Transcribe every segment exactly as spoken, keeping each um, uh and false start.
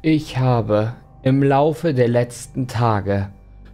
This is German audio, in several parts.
Ich habe im Laufe der letzten Tage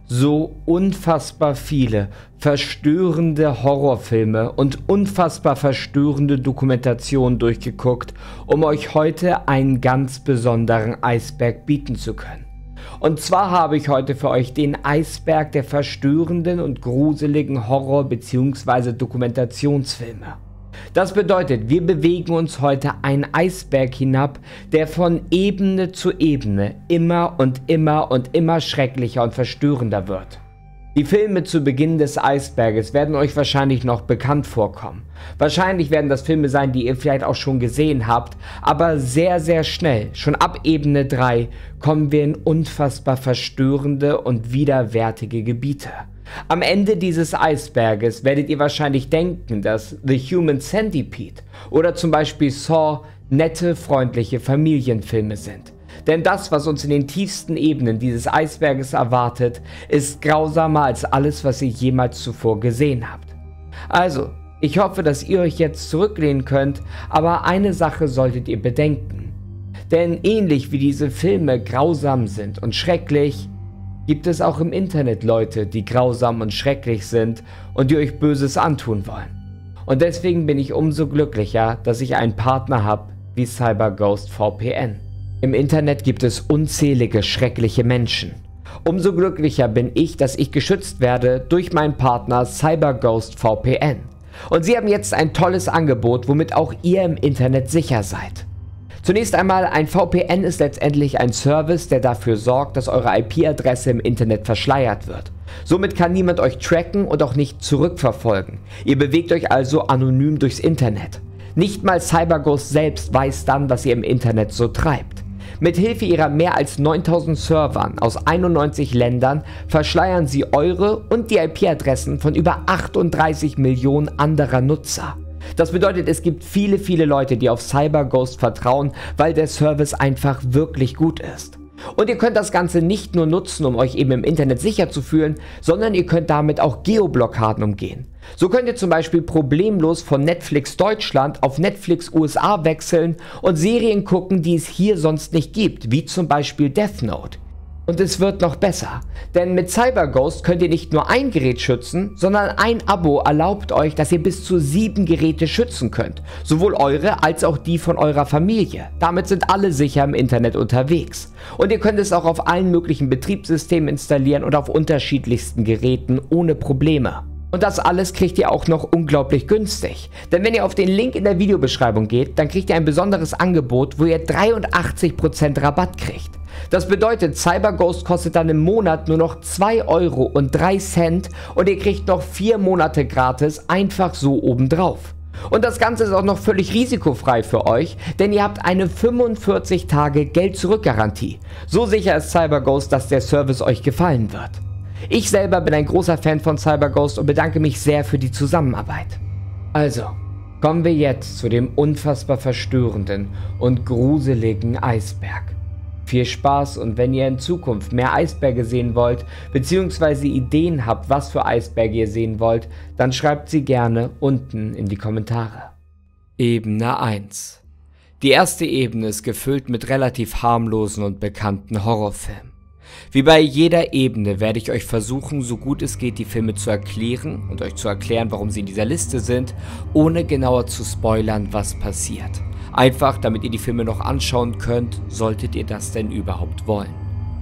so unfassbar viele verstörende Horrorfilme und unfassbar verstörende Dokumentationen durchgeguckt, um euch heute einen ganz besonderen Eisberg bieten zu können. Und zwar habe ich heute für euch den Eisberg der verstörenden und gruseligen Horror- bzw. Dokumentationsfilme. Das bedeutet, wir bewegen uns heute einen Eisberg hinab, der von Ebene zu Ebene immer und immer und immer schrecklicher und verstörender wird. Die Filme zu Beginn des Eisberges werden euch wahrscheinlich noch bekannt vorkommen. Wahrscheinlich werden das Filme sein, die ihr vielleicht auch schon gesehen habt, aber sehr sehr schnell, schon ab Ebene drei, kommen wir in unfassbar verstörende und widerwärtige Gebiete. Am Ende dieses Eisberges werdet ihr wahrscheinlich denken, dass The Human Centipede oder zum Beispiel Saw nette, freundliche Familienfilme sind. Denn das, was uns in den tiefsten Ebenen dieses Eisberges erwartet, ist grausamer als alles, was ihr jemals zuvor gesehen habt. Also, ich hoffe, dass ihr euch jetzt zurücklehnen könnt, aber eine Sache solltet ihr bedenken. Denn ähnlich wie diese Filme grausam sind und schrecklich, gibt es auch im Internet Leute, die grausam und schrecklich sind und die euch Böses antun wollen. Und deswegen bin ich umso glücklicher, dass ich einen Partner habe wie CyberGhost V P N. Im Internet gibt es unzählige schreckliche Menschen. Umso glücklicher bin ich, dass ich geschützt werde durch meinen Partner CyberGhost V P N. Und sie haben jetzt ein tolles Angebot, womit auch ihr im Internet sicher seid. Zunächst einmal, ein V P N ist letztendlich ein Service, der dafür sorgt, dass eure I P-Adresse im Internet verschleiert wird. Somit kann niemand euch tracken und auch nicht zurückverfolgen. Ihr bewegt euch also anonym durchs Internet. Nicht mal CyberGhost selbst weiß dann, was ihr im Internet so treibt. Mithilfe ihrer mehr als neuntausend Servern aus einundneunzig Ländern verschleiern sie eure und die I P-Adressen von über achtunddreißig Millionen anderer Nutzer. Das bedeutet, es gibt viele, viele Leute, die auf CyberGhost vertrauen, weil der Service einfach wirklich gut ist. Und ihr könnt das Ganze nicht nur nutzen, um euch eben im Internet sicher zu fühlen, sondern ihr könnt damit auch Geoblockaden umgehen. So könnt ihr zum Beispiel problemlos von Netflix Deutschland auf Netflix U S A wechseln und Serien gucken, die es hier sonst nicht gibt, wie zum Beispiel Death Note. Und es wird noch besser, denn mit CyberGhost könnt ihr nicht nur ein Gerät schützen, sondern ein Abo erlaubt euch, dass ihr bis zu sieben Geräte schützen könnt, sowohl eure als auch die von eurer Familie. Damit sind alle sicher im Internet unterwegs. Und ihr könnt es auch auf allen möglichen Betriebssystemen installieren und auf unterschiedlichsten Geräten ohne Probleme. Und das alles kriegt ihr auch noch unglaublich günstig. Denn wenn ihr auf den Link in der Videobeschreibung geht, dann kriegt ihr ein besonderes Angebot, wo ihr dreiundachtzig Prozent Rabatt kriegt. Das bedeutet, CyberGhost kostet dann im Monat nur noch zwei Euro und drei Cent und ihr kriegt noch vier Monate gratis einfach so obendrauf. Und das Ganze ist auch noch völlig risikofrei für euch, denn ihr habt eine fünfundvierzig Tage Geld-Zurück-Garantie. So sicher ist CyberGhost, dass der Service euch gefallen wird. Ich selber bin ein großer Fan von CyberGhost und bedanke mich sehr für die Zusammenarbeit. Also, kommen wir jetzt zu dem unfassbar verstörenden und gruseligen Eisberg. Viel Spaß, und wenn ihr in Zukunft mehr Eisberge sehen wollt, beziehungsweise Ideen habt, was für Eisberge ihr sehen wollt, dann schreibt sie gerne unten in die Kommentare. Ebene eins. Die erste Ebene ist gefüllt mit relativ harmlosen und bekannten Horrorfilmen. Wie bei jeder Ebene werde ich euch versuchen, so gut es geht, die Filme zu erklären und euch zu erklären, warum sie in dieser Liste sind, ohne genauer zu spoilern, was passiert. Einfach, damit ihr die Filme noch anschauen könnt, solltet ihr das denn überhaupt wollen.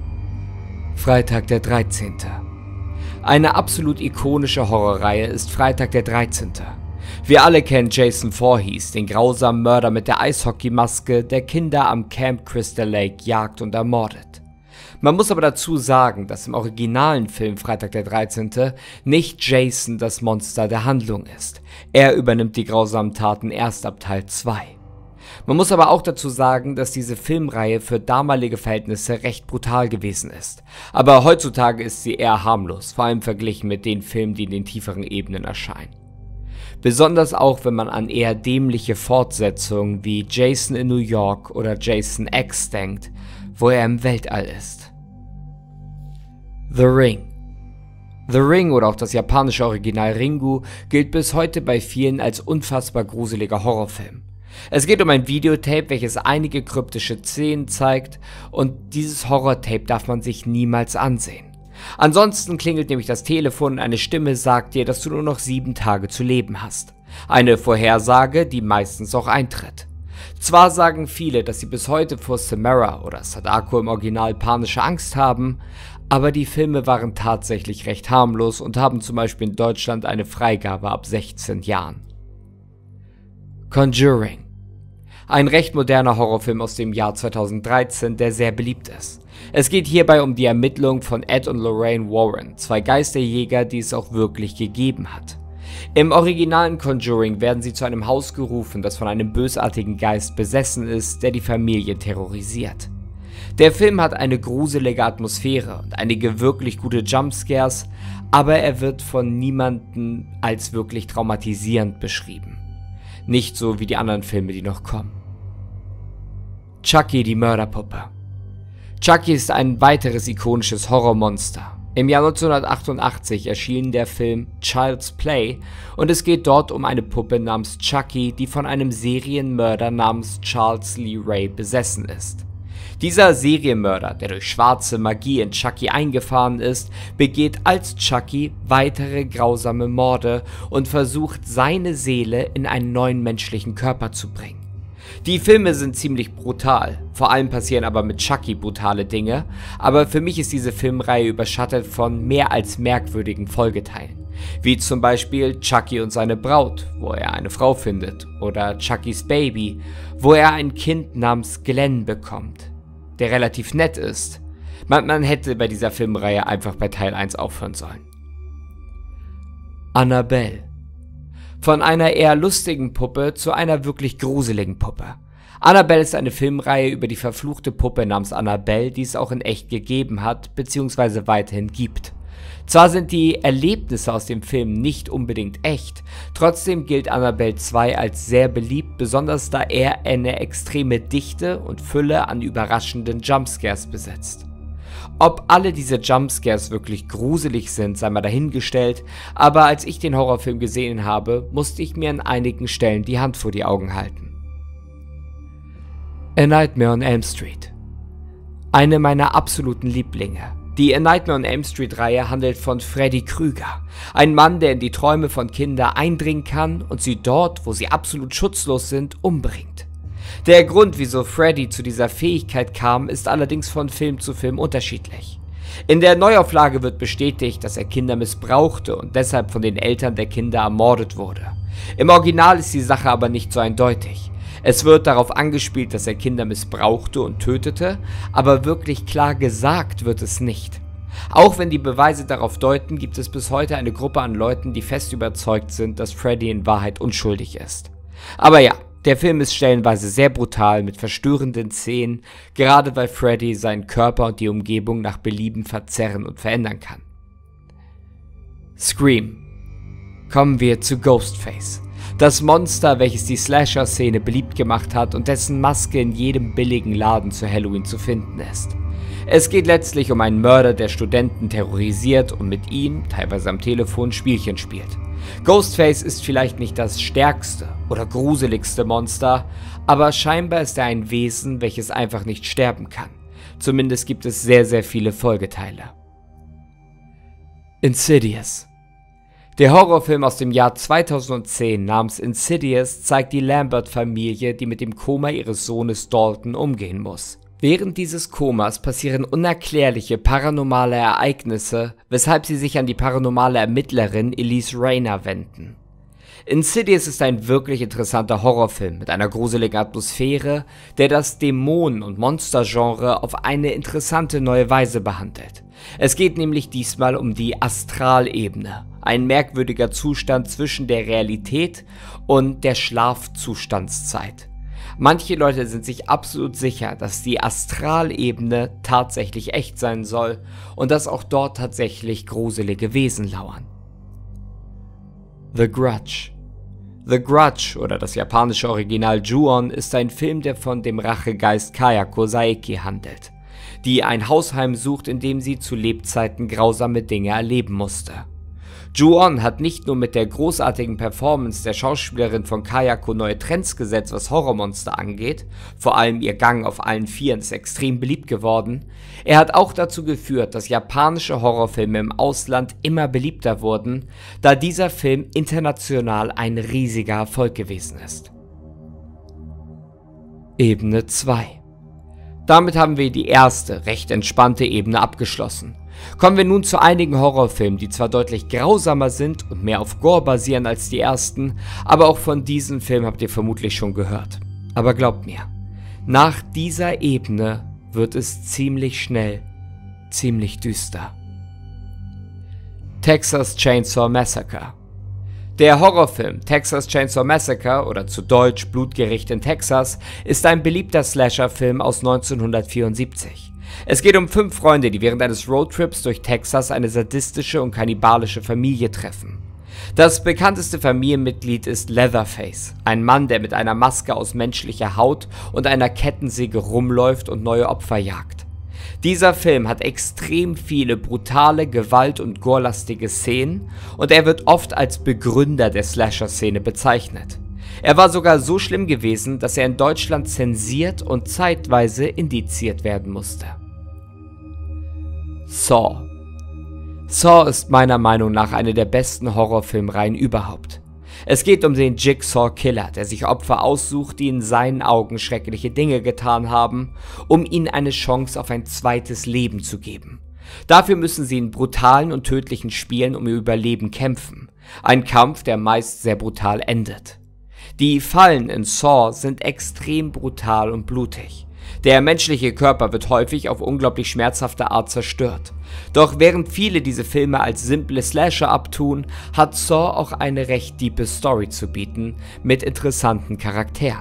Freitag der dreizehnte. Eine absolut ikonische Horrorreihe ist Freitag der dreizehnte. Wir alle kennen Jason Voorhees, den grausamen Mörder mit der Eishockeymaske, der Kinder am Camp Crystal Lake jagt und ermordet. Man muss aber dazu sagen, dass im originalen Film Freitag der dreizehnte nicht Jason das Monster der Handlung ist. Er übernimmt die grausamen Taten erst ab Teil zwei. Man muss aber auch dazu sagen, dass diese Filmreihe für damalige Verhältnisse recht brutal gewesen ist. Aber heutzutage ist sie eher harmlos, vor allem verglichen mit den Filmen, die in den tieferen Ebenen erscheinen. Besonders auch, wenn man an eher dämliche Fortsetzungen wie Jason in New York oder Jason X denkt, wo er im Weltall ist. The Ring. The Ring oder auch das japanische Original Ringu gilt bis heute bei vielen als unfassbar gruseliger Horrorfilm. Es geht um ein Videotape, welches einige kryptische Szenen zeigt, und dieses Horrortape darf man sich niemals ansehen. Ansonsten klingelt nämlich das Telefon und eine Stimme sagt dir, dass du nur noch sieben Tage zu leben hast. Eine Vorhersage, die meistens auch eintritt. Zwar sagen viele, dass sie bis heute vor Samara oder Sadako im Original panische Angst haben, aber die Filme waren tatsächlich recht harmlos und haben zum Beispiel in Deutschland eine Freigabe ab sechzehn Jahren. Conjuring. Ein recht moderner Horrorfilm aus dem Jahr zweitausenddreizehn, der sehr beliebt ist. Es geht hierbei um die Ermittlung von Ed und Lorraine Warren, zwei Geisterjäger, die es auch wirklich gegeben hat. Im originalen Conjuring werden sie zu einem Haus gerufen, das von einem bösartigen Geist besessen ist, der die Familie terrorisiert. Der Film hat eine gruselige Atmosphäre und einige wirklich gute Jumpscares, aber er wird von niemandem als wirklich traumatisierend beschrieben. Nicht so wie die anderen Filme, die noch kommen. Chucky, die Mörderpuppe. Chucky ist ein weiteres ikonisches Horrormonster. Im Jahr neunzehnhundertachtundachtzig erschien der Film Child's Play und es geht dort um eine Puppe namens Chucky, die von einem Serienmörder namens Charles Lee Ray besessen ist. Dieser Serienmörder, der durch schwarze Magie in Chucky eingefahren ist, begeht als Chucky weitere grausame Morde und versucht, seine Seele in einen neuen menschlichen Körper zu bringen. Die Filme sind ziemlich brutal, vor allem passieren aber mit Chucky brutale Dinge, aber für mich ist diese Filmreihe überschattet von mehr als merkwürdigen Folgeteilen, wie zum Beispiel Chucky und seine Braut, wo er eine Frau findet, oder Chuckys Baby, wo er ein Kind namens Glenn bekommt, der relativ nett ist. Man, man hätte bei dieser Filmreihe einfach bei Teil eins aufhören sollen. Annabelle. Von einer eher lustigen Puppe zu einer wirklich gruseligen Puppe. Annabelle ist eine Filmreihe über die verfluchte Puppe namens Annabelle, die es auch in echt gegeben hat, bzw. weiterhin gibt. Zwar sind die Erlebnisse aus dem Film nicht unbedingt echt, trotzdem gilt Annabelle zwei als sehr beliebt, besonders da er eine extreme Dichte und Fülle an überraschenden Jumpscares besitzt. Ob alle diese Jumpscares wirklich gruselig sind, sei mal dahingestellt, aber als ich den Horrorfilm gesehen habe, musste ich mir an einigen Stellen die Hand vor die Augen halten. A Nightmare on Elm Street. Eine meiner absoluten Lieblinge. Die A Nightmare on Elm Street Reihe handelt von Freddy Krüger, ein Mann, der in die Träume von Kindern eindringen kann und sie dort, wo sie absolut schutzlos sind, umbringt. Der Grund, wieso Freddy zu dieser Fähigkeit kam, ist allerdings von Film zu Film unterschiedlich. In der Neuauflage wird bestätigt, dass er Kinder missbrauchte und deshalb von den Eltern der Kinder ermordet wurde. Im Original ist die Sache aber nicht so eindeutig. Es wird darauf angespielt, dass er Kinder missbrauchte und tötete, aber wirklich klar gesagt wird es nicht. Auch wenn die Beweise darauf deuten, gibt es bis heute eine Gruppe an Leuten, die fest überzeugt sind, dass Freddy in Wahrheit unschuldig ist. Aber ja, der Film ist stellenweise sehr brutal mit verstörenden Szenen, gerade weil Freddy seinen Körper und die Umgebung nach Belieben verzerren und verändern kann. Scream. Kommen wir zu Ghostface. Das Monster, welches die Slasher-Szene beliebt gemacht hat und dessen Maske in jedem billigen Laden zu Halloween zu finden ist. Es geht letztlich um einen Mörder, der Studenten terrorisiert und mit ihnen, teilweise am Telefon, Spielchen spielt. Ghostface ist vielleicht nicht das stärkste oder gruseligste Monster, aber scheinbar ist er ein Wesen, welches einfach nicht sterben kann. Zumindest gibt es sehr, sehr viele Folgeteile. Insidious. Der Horrorfilm aus dem Jahr zweitausendzehn namens Insidious zeigt die Lambert-Familie, die mit dem Koma ihres Sohnes Dalton umgehen muss. Während dieses Komas passieren unerklärliche paranormale Ereignisse, weshalb sie sich an die paranormale Ermittlerin Elise Rayner wenden. Insidious ist ein wirklich interessanter Horrorfilm mit einer gruseligen Atmosphäre, der das Dämonen- und Monstergenre auf eine interessante neue Weise behandelt. Es geht nämlich diesmal um die Astralebene, ein merkwürdiger Zustand zwischen der Realität und der Schlafzustandszeit. Manche Leute sind sich absolut sicher, dass die Astralebene tatsächlich echt sein soll und dass auch dort tatsächlich gruselige Wesen lauern. The Grudge. The Grudge oder das japanische Original Ju-On ist ein Film, der von dem Rachegeist Kayako Saeki handelt, die ein Hausheim sucht, in dem sie zu Lebzeiten grausame Dinge erleben musste. Ju-On hat nicht nur mit der großartigen Performance der Schauspielerin von Kayako neue Trends gesetzt, was Horrormonster angeht, vor allem ihr Gang auf allen Vieren ist extrem beliebt geworden, er hat auch dazu geführt, dass japanische Horrorfilme im Ausland immer beliebter wurden, da dieser Film international ein riesiger Erfolg gewesen ist. Ebene zwei. Damit haben wir die erste, recht entspannte Ebene abgeschlossen. Kommen wir nun zu einigen Horrorfilmen, die zwar deutlich grausamer sind und mehr auf Gore basieren als die ersten, aber auch von diesen Filmen habt ihr vermutlich schon gehört. Aber glaubt mir, nach dieser Ebene wird es ziemlich schnell, ziemlich düster. Texas Chainsaw Massacre. Der Horrorfilm Texas Chainsaw Massacre oder zu Deutsch Blutgericht in Texas ist ein beliebter Slasher-Film aus neunzehnhundertvierundsiebzig. Es geht um fünf Freunde, die während eines Roadtrips durch Texas eine sadistische und kannibalische Familie treffen. Das bekannteste Familienmitglied ist Leatherface, ein Mann, der mit einer Maske aus menschlicher Haut und einer Kettensäge rumläuft und neue Opfer jagt. Dieser Film hat extrem viele brutale, gewalt- und gorelastige Szenen und er wird oft als Begründer der Slasher-Szene bezeichnet. Er war sogar so schlimm gewesen, dass er in Deutschland zensiert und zeitweise indiziert werden musste. Saw. Saw ist meiner Meinung nach eine der besten Horrorfilmreihen überhaupt. Es geht um den Jigsaw Killer, der sich Opfer aussucht, die in seinen Augen schreckliche Dinge getan haben, um ihnen eine Chance auf ein zweites Leben zu geben. Dafür müssen sie in brutalen und tödlichen Spielen um ihr Überleben kämpfen. Ein Kampf, der meist sehr brutal endet. Die Fallen in Saw sind extrem brutal und blutig. Der menschliche Körper wird häufig auf unglaublich schmerzhafte Art zerstört. Doch während viele diese Filme als simple Slasher abtun, hat Saw auch eine recht tiefe Story zu bieten, mit interessanten Charakteren.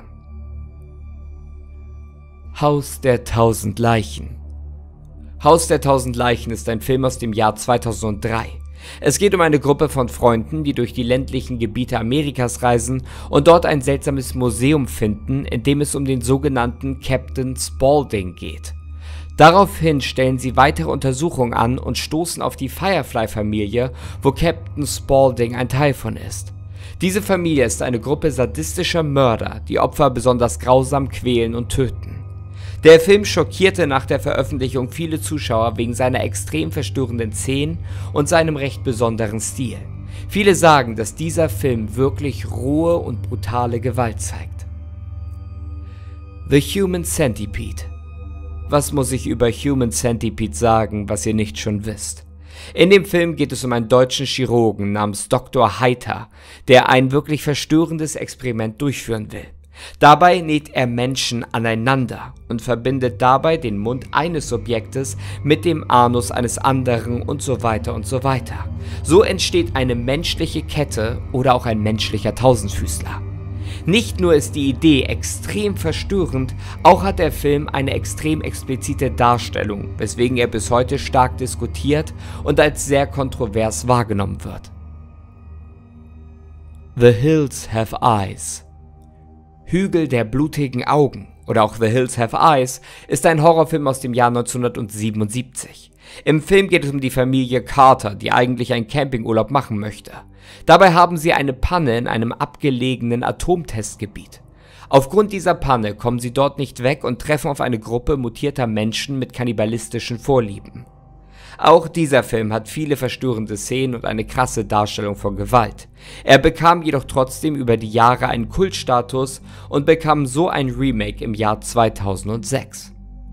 Haus der tausend Leichen. Haus der tausend Leichen ist ein Film aus dem Jahr zweitausenddrei. Es geht um eine Gruppe von Freunden, die durch die ländlichen Gebiete Amerikas reisen und dort ein seltsames Museum finden, in dem es um den sogenannten Captain Spaulding geht. Daraufhin stellen sie weitere Untersuchungen an und stoßen auf die Firefly-Familie, wo Captain Spaulding ein Teil von ist. Diese Familie ist eine Gruppe sadistischer Mörder, die Opfer besonders grausam quälen und töten. Der Film schockierte nach der Veröffentlichung viele Zuschauer wegen seiner extrem verstörenden Szenen und seinem recht besonderen Stil. Viele sagen, dass dieser Film wirklich rohe und brutale Gewalt zeigt. The Human Centipede. Was muss ich über Human Centipede sagen, was ihr nicht schon wisst? In dem Film geht es um einen deutschen Chirurgen namens Doktor Heiter, der ein wirklich verstörendes Experiment durchführen will. Dabei näht er Menschen aneinander und verbindet dabei den Mund eines Subjektes mit dem Anus eines anderen und so weiter und so weiter. So entsteht eine menschliche Kette oder auch ein menschlicher Tausendfüßler. Nicht nur ist die Idee extrem verstörend, auch hat der Film eine extrem explizite Darstellung, weswegen er bis heute stark diskutiert und als sehr kontrovers wahrgenommen wird. The Hills Have Eyes. Hügel der blutigen Augen oder auch The Hills Have Eyes ist ein Horrorfilm aus dem Jahr neunzehnhundertsiebenundsiebzig. Im Film geht es um die Familie Carter, die eigentlich einen Campingurlaub machen möchte. Dabei haben sie eine Panne in einem abgelegenen Atomtestgebiet. Aufgrund dieser Panne kommen sie dort nicht weg und treffen auf eine Gruppe mutierter Menschen mit kannibalistischen Vorlieben. Auch dieser Film hat viele verstörende Szenen und eine krasse Darstellung von Gewalt. Er bekam jedoch trotzdem über die Jahre einen Kultstatus und bekam so ein Remake im Jahr zweitausendsechs.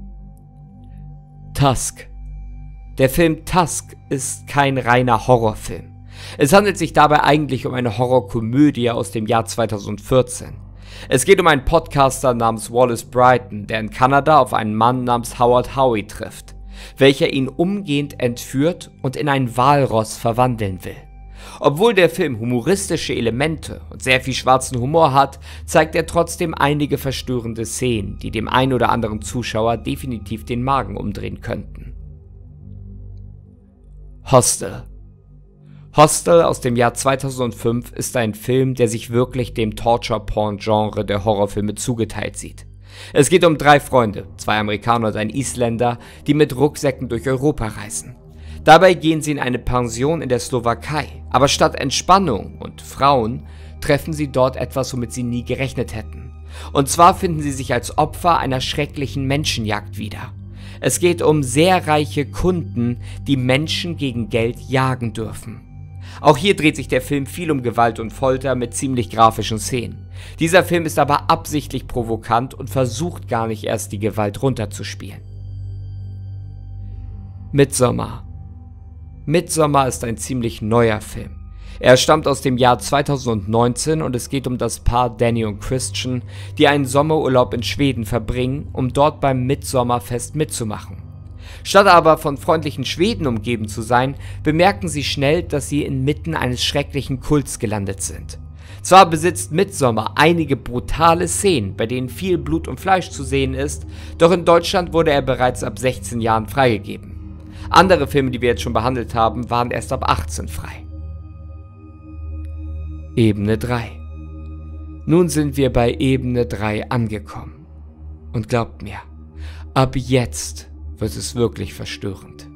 Tusk. Der Film Tusk ist kein reiner Horrorfilm. Es handelt sich dabei eigentlich um eine Horrorkomödie aus dem Jahr zweitausendvierzehn. Es geht um einen Podcaster namens Wallace Brighton, der in Kanada auf einen Mann namens Howard Howie trifft, welcher ihn umgehend entführt und in ein Walross verwandeln will. Obwohl der Film humoristische Elemente und sehr viel schwarzen Humor hat, zeigt er trotzdem einige verstörende Szenen, die dem einen oder anderen Zuschauer definitiv den Magen umdrehen könnten. Hostel. Hostel aus dem Jahr zweitausendfünf ist ein Film, der sich wirklich dem Torture-Porn-Genre der Horrorfilme zugeteilt sieht. Es geht um drei Freunde, zwei Amerikaner und ein Isländer, die mit Rucksäcken durch Europa reisen. Dabei gehen sie in eine Pension in der Slowakei, aber statt Entspannung und Frauen treffen sie dort etwas, womit sie nie gerechnet hätten. Und zwar finden sie sich als Opfer einer schrecklichen Menschenjagd wieder. Es geht um sehr reiche Kunden, die Menschen gegen Geld jagen dürfen. Auch hier dreht sich der Film viel um Gewalt und Folter mit ziemlich grafischen Szenen. Dieser Film ist aber absichtlich provokant und versucht gar nicht erst die Gewalt runterzuspielen. Midsommar. Midsommar ist ein ziemlich neuer Film. Er stammt aus dem Jahr zweitausendneunzehn und es geht um das Paar Danny und Christian, die einen Sommerurlaub in Schweden verbringen, um dort beim Midsommerfest mitzumachen. Statt aber von freundlichen Schweden umgeben zu sein, bemerken sie schnell, dass sie inmitten eines schrecklichen Kults gelandet sind. Zwar besitzt Midsommar einige brutale Szenen, bei denen viel Blut und Fleisch zu sehen ist, doch in Deutschland wurde er bereits ab sechzehn Jahren freigegeben. Andere Filme, die wir jetzt schon behandelt haben, waren erst ab achtzehn frei. Ebene drei. Nun sind wir bei Ebene drei angekommen. Und glaubt mir, ab jetzt wird es wirklich verstörend.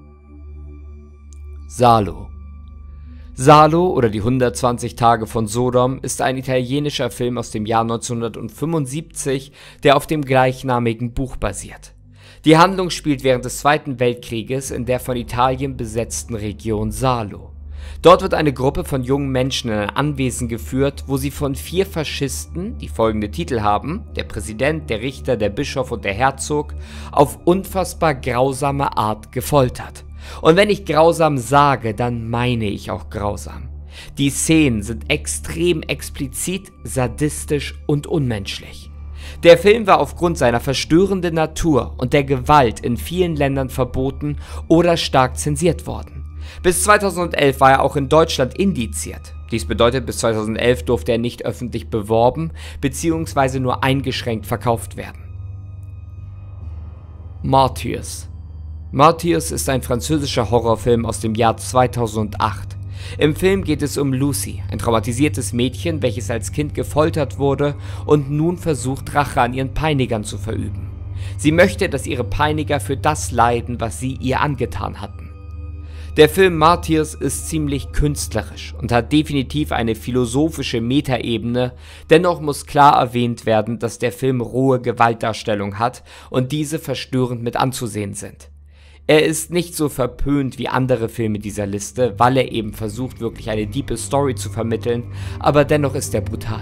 Salo. Salo oder die hundertzwanzig Tage von Sodom ist ein italienischer Film aus dem Jahr neunzehnhundertfünfundsiebzig, der auf dem gleichnamigen Buch basiert. Die Handlung spielt während des Zweiten Weltkrieges in der von Italien besetzten Region Salo. Dort wird eine Gruppe von jungen Menschen in ein Anwesen geführt, wo sie von vier Faschisten, die folgende Titel haben, der Präsident, der Richter, der Bischof und der Herzog, auf unfassbar grausame Art gefoltert. Und wenn ich grausam sage, dann meine ich auch grausam. Die Szenen sind extrem explizit, sadistisch und unmenschlich. Der Film war aufgrund seiner verstörenden Natur und der Gewalt in vielen Ländern verboten oder stark zensiert worden. Bis zweitausendelf war er auch in Deutschland indiziert. Dies bedeutet, bis zweitausendelf durfte er nicht öffentlich beworben bzw. nur eingeschränkt verkauft werden. Martyrs. Martyrs ist ein französischer Horrorfilm aus dem Jahr zweitausendacht. Im Film geht es um Lucy, ein traumatisiertes Mädchen, welches als Kind gefoltert wurde und nun versucht, Rache an ihren Peinigern zu verüben. Sie möchte, dass ihre Peiniger für das leiden, was sie ihr angetan hatten. Der Film Martyrs ist ziemlich künstlerisch und hat definitiv eine philosophische Metaebene, dennoch muss klar erwähnt werden, dass der Film rohe Gewaltdarstellung hat und diese verstörend mit anzusehen sind. Er ist nicht so verpönt wie andere Filme dieser Liste, weil er eben versucht, wirklich eine diepe Story zu vermitteln, aber dennoch ist er brutal.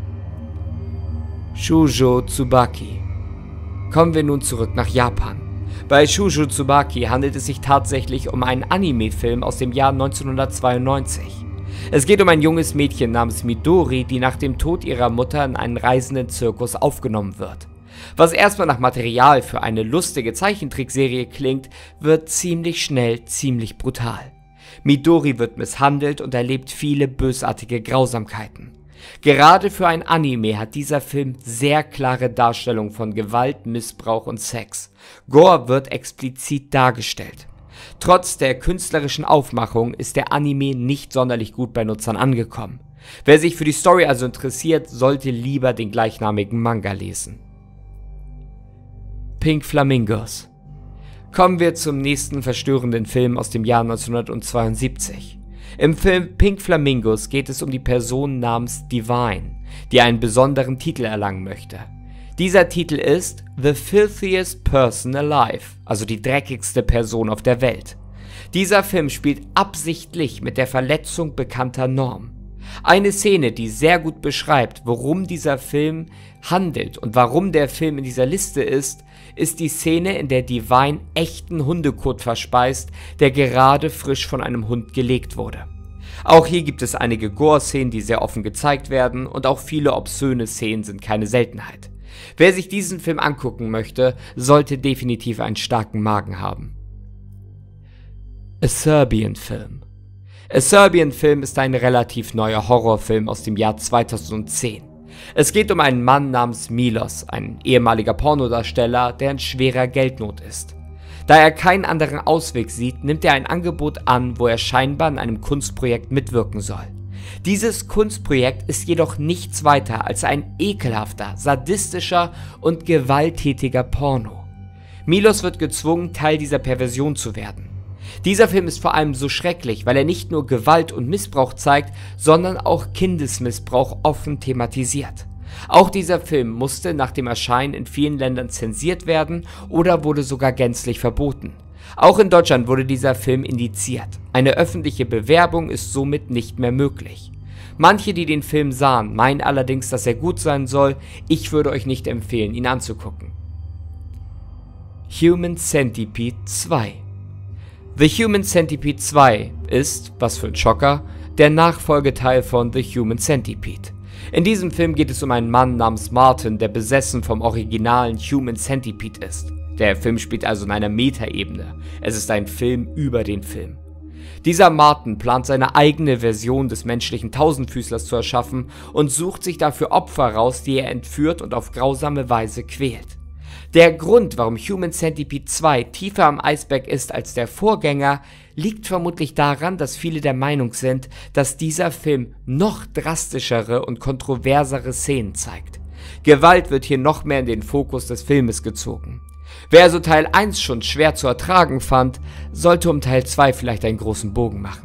Shoujo Tsubaki. Kommen wir nun zurück nach Japan. Bei Shoujo Tsubaki handelt es sich tatsächlich um einen Anime-Film aus dem Jahr neunzehnhundertzweiundneunzig. Es geht um ein junges Mädchen namens Midori, die nach dem Tod ihrer Mutter in einen reisenden Zirkus aufgenommen wird. Was erstmal nach Material für eine lustige Zeichentrickserie klingt, wird ziemlich schnell ziemlich brutal. Midori wird misshandelt und erlebt viele bösartige Grausamkeiten. Gerade für ein Anime hat dieser Film sehr klare Darstellung von Gewalt, Missbrauch und Sex. Gore wird explizit dargestellt. Trotz der künstlerischen Aufmachung ist der Anime nicht sonderlich gut bei Nutzern angekommen. Wer sich für die Story also interessiert, sollte lieber den gleichnamigen Manga lesen. Pink Flamingos. Kommen wir zum nächsten verstörenden Film aus dem Jahr neunzehnhundertzweiundsiebzig. Im Film Pink Flamingos geht es um die Person namens Divine, die einen besonderen Titel erlangen möchte. Dieser Titel ist The Filthiest Person Alive, also die dreckigste Person auf der Welt. Dieser Film spielt absichtlich mit der Verletzung bekannter Normen. Eine Szene, die sehr gut beschreibt, worum dieser Film handelt und warum der Film in dieser Liste ist, ist die Szene, in der Divine echten Hundekot verspeist, der gerade frisch von einem Hund gelegt wurde. Auch hier gibt es einige Gore-Szenen, die sehr offen gezeigt werden, und auch viele obszöne Szenen sind keine Seltenheit. Wer sich diesen Film angucken möchte, sollte definitiv einen starken Magen haben. A Serbian Film. A Serbian Film ist ein relativ neuer Horrorfilm aus dem Jahr zweitausendzehn. Es geht um einen Mann namens Milos, ein ehemaliger Pornodarsteller, der in schwerer Geldnot ist. Da er keinen anderen Ausweg sieht, nimmt er ein Angebot an, wo er scheinbar in einem Kunstprojekt mitwirken soll. Dieses Kunstprojekt ist jedoch nichts weiter als ein ekelhafter, sadistischer und gewalttätiger Porno. Milos wird gezwungen, Teil dieser Perversion zu werden. Dieser Film ist vor allem so schrecklich, weil er nicht nur Gewalt und Missbrauch zeigt, sondern auch Kindesmissbrauch offen thematisiert. Auch dieser Film musste nach dem Erscheinen in vielen Ländern zensiert werden oder wurde sogar gänzlich verboten. Auch in Deutschland wurde dieser Film indiziert. Eine öffentliche Bewerbung ist somit nicht mehr möglich. Manche, die den Film sahen, meinen allerdings, dass er gut sein soll. Ich würde euch nicht empfehlen, ihn anzugucken. Human Centipede zwei. The Human Centipede zwei ist, was für ein Schocker, der Nachfolgeteil von The Human Centipede. In diesem Film geht es um einen Mann namens Martin, der besessen vom originalen Human Centipede ist. Der Film spielt also in einer Metaebene. Es ist ein Film über den Film. Dieser Martin plant seine eigene Version des menschlichen Tausendfüßlers zu erschaffen und sucht sich dafür Opfer raus, die er entführt und auf grausame Weise quält. Der Grund, warum Human Centipede zwei tiefer am Eisberg ist als der Vorgänger, liegt vermutlich daran, dass viele der Meinung sind, dass dieser Film noch drastischere und kontroversere Szenen zeigt. Gewalt wird hier noch mehr in den Fokus des Filmes gezogen. Wer also Teil eins schon schwer zu ertragen fand, sollte um Teil zwei vielleicht einen großen Bogen machen.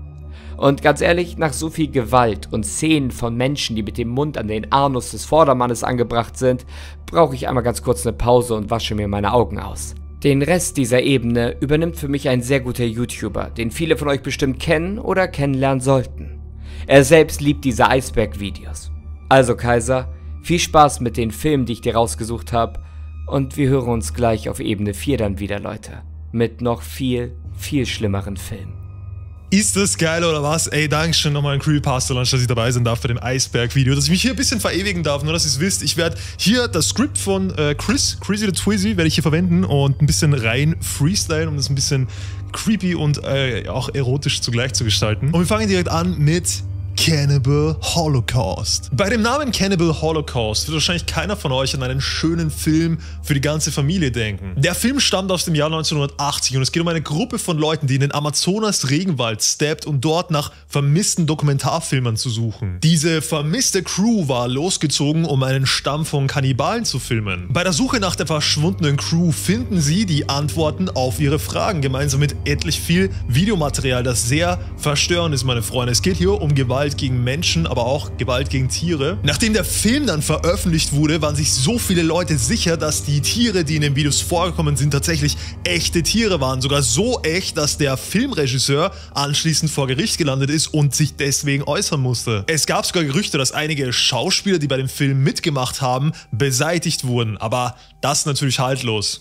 Und ganz ehrlich, nach so viel Gewalt und Szenen von Menschen, die mit dem Mund an den Anus des Vordermannes angebracht sind, brauche ich einmal ganz kurz eine Pause und wasche mir meine Augen aus. Den Rest dieser Ebene übernimmt für mich ein sehr guter YouTuber, den viele von euch bestimmt kennen oder kennenlernen sollten. Er selbst liebt diese Eisberg-Videos. Also Kaiser, viel Spaß mit den Filmen, die ich dir rausgesucht habe, und wir hören uns gleich auf Ebene vier dann wieder, Leute. Mit noch viel, viel schlimmeren Filmen. Ist das geil oder was? Ey, Dankeschön nochmal an Creepypasta Lunch, dass ich dabei sein darf bei dem Eisberg-Video, dass ich mich hier ein bisschen verewigen darf, nur dass ihr es wisst. Ich werde hier das Skript von äh, Chris, Crazy the Twizzy, werde ich hier verwenden und ein bisschen rein freestylen, um das ein bisschen creepy und äh, auch erotisch zugleich zu gestalten. Und wir fangen direkt an mit Cannibal Holocaust. Bei dem Namen Cannibal Holocaust wird wahrscheinlich keiner von euch an einen schönen Film für die ganze Familie denken. Der Film stammt aus dem Jahr neunzehnhundertachtzig und es geht um eine Gruppe von Leuten, die in den Amazonas-Regenwald steppt, um dort nach vermissten Dokumentarfilmern zu suchen. Diese vermisste Crew war losgezogen, um einen Stamm von Kannibalen zu filmen. Bei der Suche nach der verschwundenen Crew finden sie die Antworten auf ihre Fragen, gemeinsam mit etlich viel Videomaterial, das sehr verstörend ist, meine Freunde. Es geht hier um Gewalt gegen Menschen, aber auch Gewalt gegen Tiere. Nachdem der Film dann veröffentlicht wurde, waren sich so viele Leute sicher, dass die Tiere, die in den Videos vorgekommen sind, tatsächlich echte Tiere waren. Sogar so echt, dass der Filmregisseur anschließend vor Gericht gelandet ist und sich deswegen äußern musste. Es gab sogar Gerüchte, dass einige Schauspieler, die bei dem Film mitgemacht haben, beseitigt wurden. Aber das ist natürlich haltlos.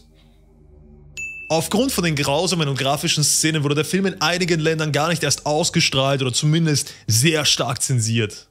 Aufgrund von den grausamen und grafischen Szenen wurde der Film in einigen Ländern gar nicht erst ausgestrahlt oder zumindest sehr stark zensiert.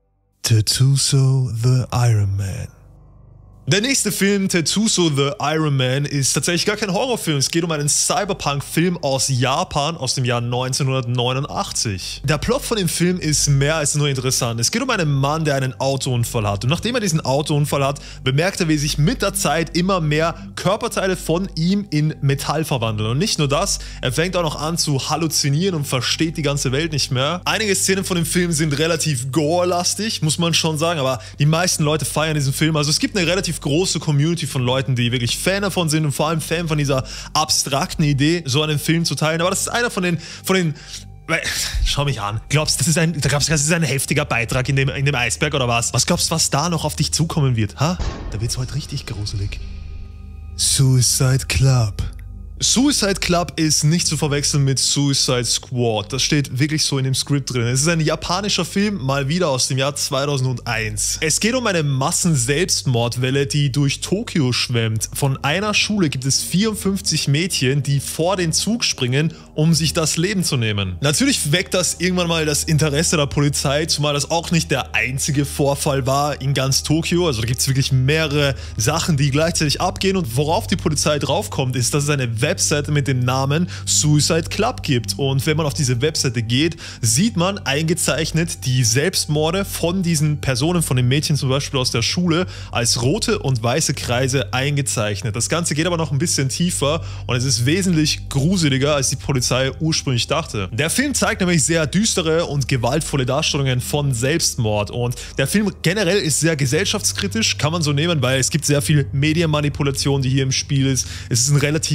Tetsuo the Iron Man. Der nächste Film, Tetsuo the Iron Man, ist tatsächlich gar kein Horrorfilm. Es geht um einen Cyberpunk-Film aus Japan aus dem Jahr neunzehnhundertneunundachtzig. Der Plot von dem Film ist mehr als nur interessant. Es geht um einen Mann, der einen Autounfall hat. Und nachdem er diesen Autounfall hat, bemerkt er, wie sich mit der Zeit immer mehr Körperteile von ihm in Metall verwandeln. Und nicht nur das, er fängt auch noch an zu halluzinieren und versteht die ganze Welt nicht mehr. Einige Szenen von dem Film sind relativ gore-lastig, muss man schon sagen, aber die meisten Leute feiern diesen Film. Also es gibt eine relativ große Community von Leuten, die wirklich Fan davon sind und vor allem Fan von dieser abstrakten Idee, so einen Film zu teilen. Aber das ist einer von den, von den schau mich an. Glaubst du, das ist ein, das ist ein heftiger Beitrag in dem, in dem Eisberg oder was? Was glaubst du, was da noch auf dich zukommen wird? Ha? Da wird's heute richtig gruselig. Suicide Club. Suicide Club ist nicht zu verwechseln mit Suicide Squad. Das steht wirklich so in dem Skript drin. Es ist ein japanischer Film, mal wieder aus dem Jahr zweitausendeins. Es geht um eine Massen-Selbstmordwelle, die durch Tokio schwemmt. Von einer Schule gibt es vierundfünfzig Mädchen, die vor den Zug springen, um sich das Leben zu nehmen. Natürlich weckt das irgendwann mal das Interesse der Polizei, zumal das auch nicht der einzige Vorfall war in ganz Tokio. Also da gibt es wirklich mehrere Sachen, die gleichzeitig abgehen, und worauf die Polizei draufkommt, ist, dass es eine Webseite mit dem Namen Suicide Club gibt. Und wenn man auf diese Webseite geht, sieht man eingezeichnet die Selbstmorde von diesen Personen, von den Mädchen zum Beispiel aus der Schule, als rote und weiße Kreise eingezeichnet. Das Ganze geht aber noch ein bisschen tiefer und es ist wesentlich gruseliger, als die Polizei ursprünglich dachte. Der Film zeigt nämlich sehr düstere und gewaltvolle Darstellungen von Selbstmord, und der Film generell ist sehr gesellschaftskritisch, kann man so nehmen, weil es gibt sehr viel Medienmanipulation, die hier im Spiel ist. Es ist ein relativ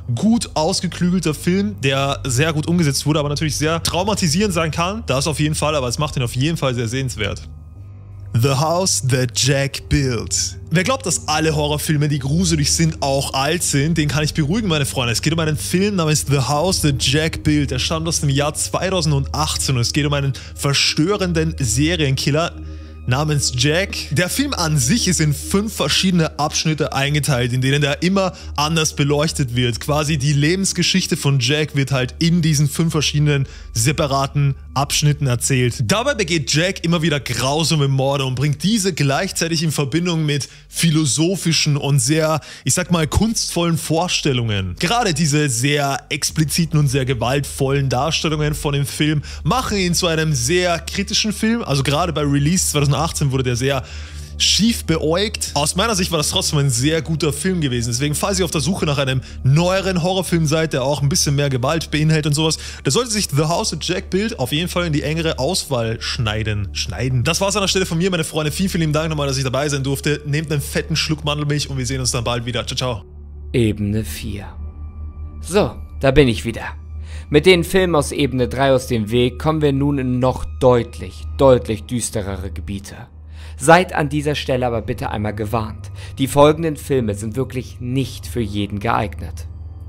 gut ausgeklügelter Film, der sehr gut umgesetzt wurde, aber natürlich sehr traumatisierend sein kann. Das auf jeden Fall, aber es macht ihn auf jeden Fall sehr sehenswert. The House That Jack Built. Wer glaubt, dass alle Horrorfilme, die gruselig sind, auch alt sind, den kann ich beruhigen, meine Freunde. Es geht um einen Film namens The House That Jack Built. Der stammt aus dem Jahr zweitausendachtzehn und es geht um einen verstörenden Serienkiller namens Jack. Der Film an sich ist in fünf verschiedene Abschnitte eingeteilt, in denen er immer anders beleuchtet wird. Quasi die Lebensgeschichte von Jack wird halt in diesen fünf verschiedenen separaten Abschnitten erzählt. Dabei begeht Jack immer wieder grausame Morde und bringt diese gleichzeitig in Verbindung mit philosophischen und sehr, ich sag mal, kunstvollen Vorstellungen. Gerade diese sehr expliziten und sehr gewaltvollen Darstellungen von dem Film machen ihn zu einem sehr kritischen Film. Also gerade bei Release zweitausendachtzehn wurde der sehr schief beäugt. Aus meiner Sicht war das trotzdem ein sehr guter Film gewesen. Deswegen, falls ihr auf der Suche nach einem neueren Horrorfilm seid, der auch ein bisschen mehr Gewalt beinhaltet und sowas, da sollte sich The House That Jack Built auf jeden Fall in die engere Auswahl schneiden. Schneiden. Das war's an der Stelle von mir, meine Freunde. Vielen, vielen lieben Dank nochmal, dass ich dabei sein durfte. Nehmt einen fetten Schluck Mandelmilch und wir sehen uns dann bald wieder. Ciao, ciao. Ebene vier. So, da bin ich wieder. Mit den Filmen aus Ebene drei aus dem Weg kommen wir nun in noch deutlich, deutlich düsterere Gebiete. Seid an dieser Stelle aber bitte einmal gewarnt. Die folgenden Filme sind wirklich nicht für jeden geeignet.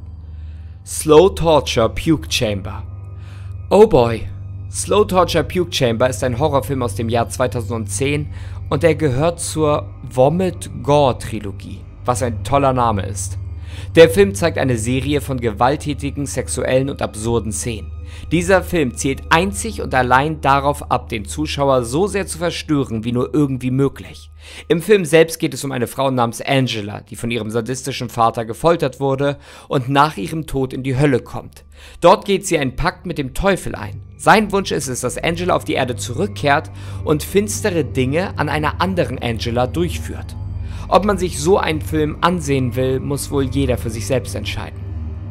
Slow Torture Puke Chamber. Oh boy. Slow Torture Puke Chamber ist ein Horrorfilm aus dem Jahr zweitausendzehn und er gehört zur Vomit Gore Trilogie, was ein toller Name ist. Der Film zeigt eine Serie von gewalttätigen, sexuellen und absurden Szenen. Dieser Film zielt einzig und allein darauf ab, den Zuschauer so sehr zu verstören, wie nur irgendwie möglich. Im Film selbst geht es um eine Frau namens Angela, die von ihrem sadistischen Vater gefoltert wurde und nach ihrem Tod in die Hölle kommt. Dort geht sie einen Pakt mit dem Teufel ein. Sein Wunsch ist es, dass Angela auf die Erde zurückkehrt und finstere Dinge an einer anderen Angela durchführt. Ob man sich so einen Film ansehen will, muss wohl jeder für sich selbst entscheiden.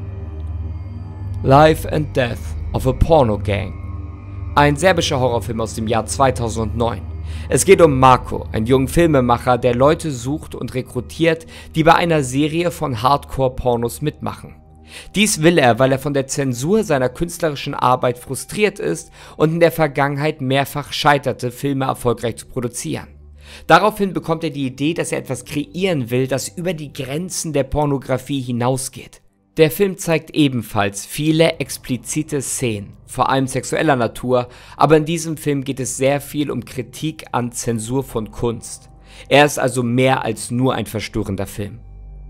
Life and Death of a Porno Gang. Ein serbischer Horrorfilm aus dem Jahr zweitausendneun. Es geht um Marko, einen jungen Filmemacher, der Leute sucht und rekrutiert, die bei einer Serie von Hardcore-Pornos mitmachen. Dies will er, weil er von der Zensur seiner künstlerischen Arbeit frustriert ist und in der Vergangenheit mehrfach scheiterte, Filme erfolgreich zu produzieren. Daraufhin bekommt er die Idee, dass er etwas kreieren will, das über die Grenzen der Pornografie hinausgeht. Der Film zeigt ebenfalls viele explizite Szenen, vor allem sexueller Natur, aber in diesem Film geht es sehr viel um Kritik an Zensur von Kunst. Er ist also mehr als nur ein verstörender Film.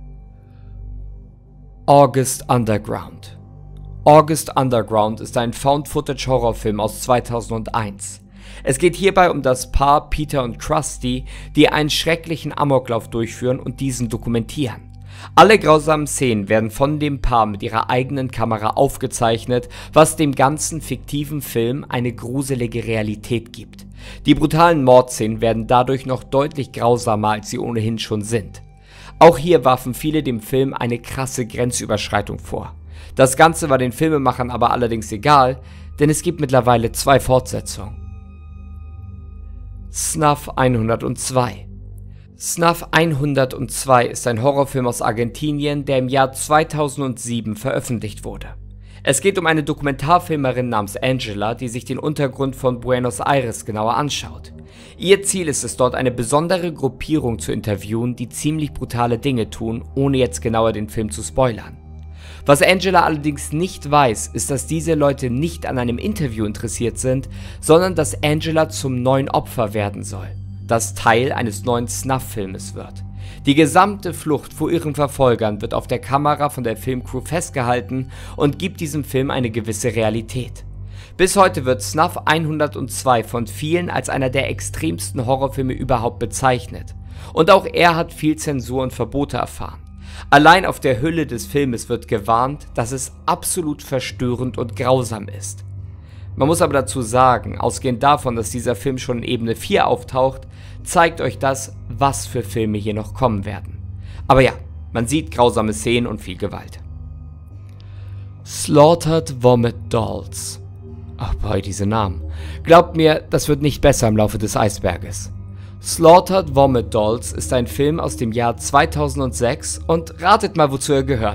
August Underground. August Underground ist ein Found-Footage-Horrorfilm aus zweitausendeins. Es geht hierbei um das Paar Peter und Krusty, die einen schrecklichen Amoklauf durchführen und diesen dokumentieren. Alle grausamen Szenen werden von dem Paar mit ihrer eigenen Kamera aufgezeichnet, was dem ganzen fiktiven Film eine gruselige Realität gibt. Die brutalen Mordszenen werden dadurch noch deutlich grausamer, als sie ohnehin schon sind. Auch hier warfen viele dem Film eine krasse Grenzüberschreitung vor. Das Ganze war den Filmemachern aber allerdings egal, denn es gibt mittlerweile zwei Fortsetzungen. Snuff hundertzwei. Snuff hundertzwei ist ein Horrorfilm aus Argentinien, der im Jahr zweitausendsieben veröffentlicht wurde. Es geht um eine Dokumentarfilmerin namens Angela, die sich den Untergrund von Buenos Aires genauer anschaut. Ihr Ziel ist es dort, eine besondere Gruppierung zu interviewen, die ziemlich brutale Dinge tun, ohne jetzt genauer den Film zu spoilern. Was Angela allerdings nicht weiß, ist, dass diese Leute nicht an einem Interview interessiert sind, sondern dass Angela zum neuen Opfer werden soll, das Teil eines neuen Snuff-Filmes wird. Die gesamte Flucht vor ihren Verfolgern wird auf der Kamera von der Filmcrew festgehalten und gibt diesem Film eine gewisse Realität. Bis heute wird Snuff hundertzwei von vielen als einer der extremsten Horrorfilme überhaupt bezeichnet. Und auch er hat viel Zensur und Verbote erfahren. Allein auf der Hülle des Filmes wird gewarnt, dass es absolut verstörend und grausam ist. Man muss aber dazu sagen, ausgehend davon, dass dieser Film schon in Ebene vier auftaucht, zeigt euch das, was für Filme hier noch kommen werden. Aber ja, man sieht grausame Szenen und viel Gewalt. Slaughtered Vomit Dolls. Ach boy, diese Namen. Glaubt mir, das wird nicht besser im Laufe des Eisberges. Slaughtered Vomit Dolls ist ein Film aus dem Jahr zweitausendsechs und ratet mal, wozu er gehört.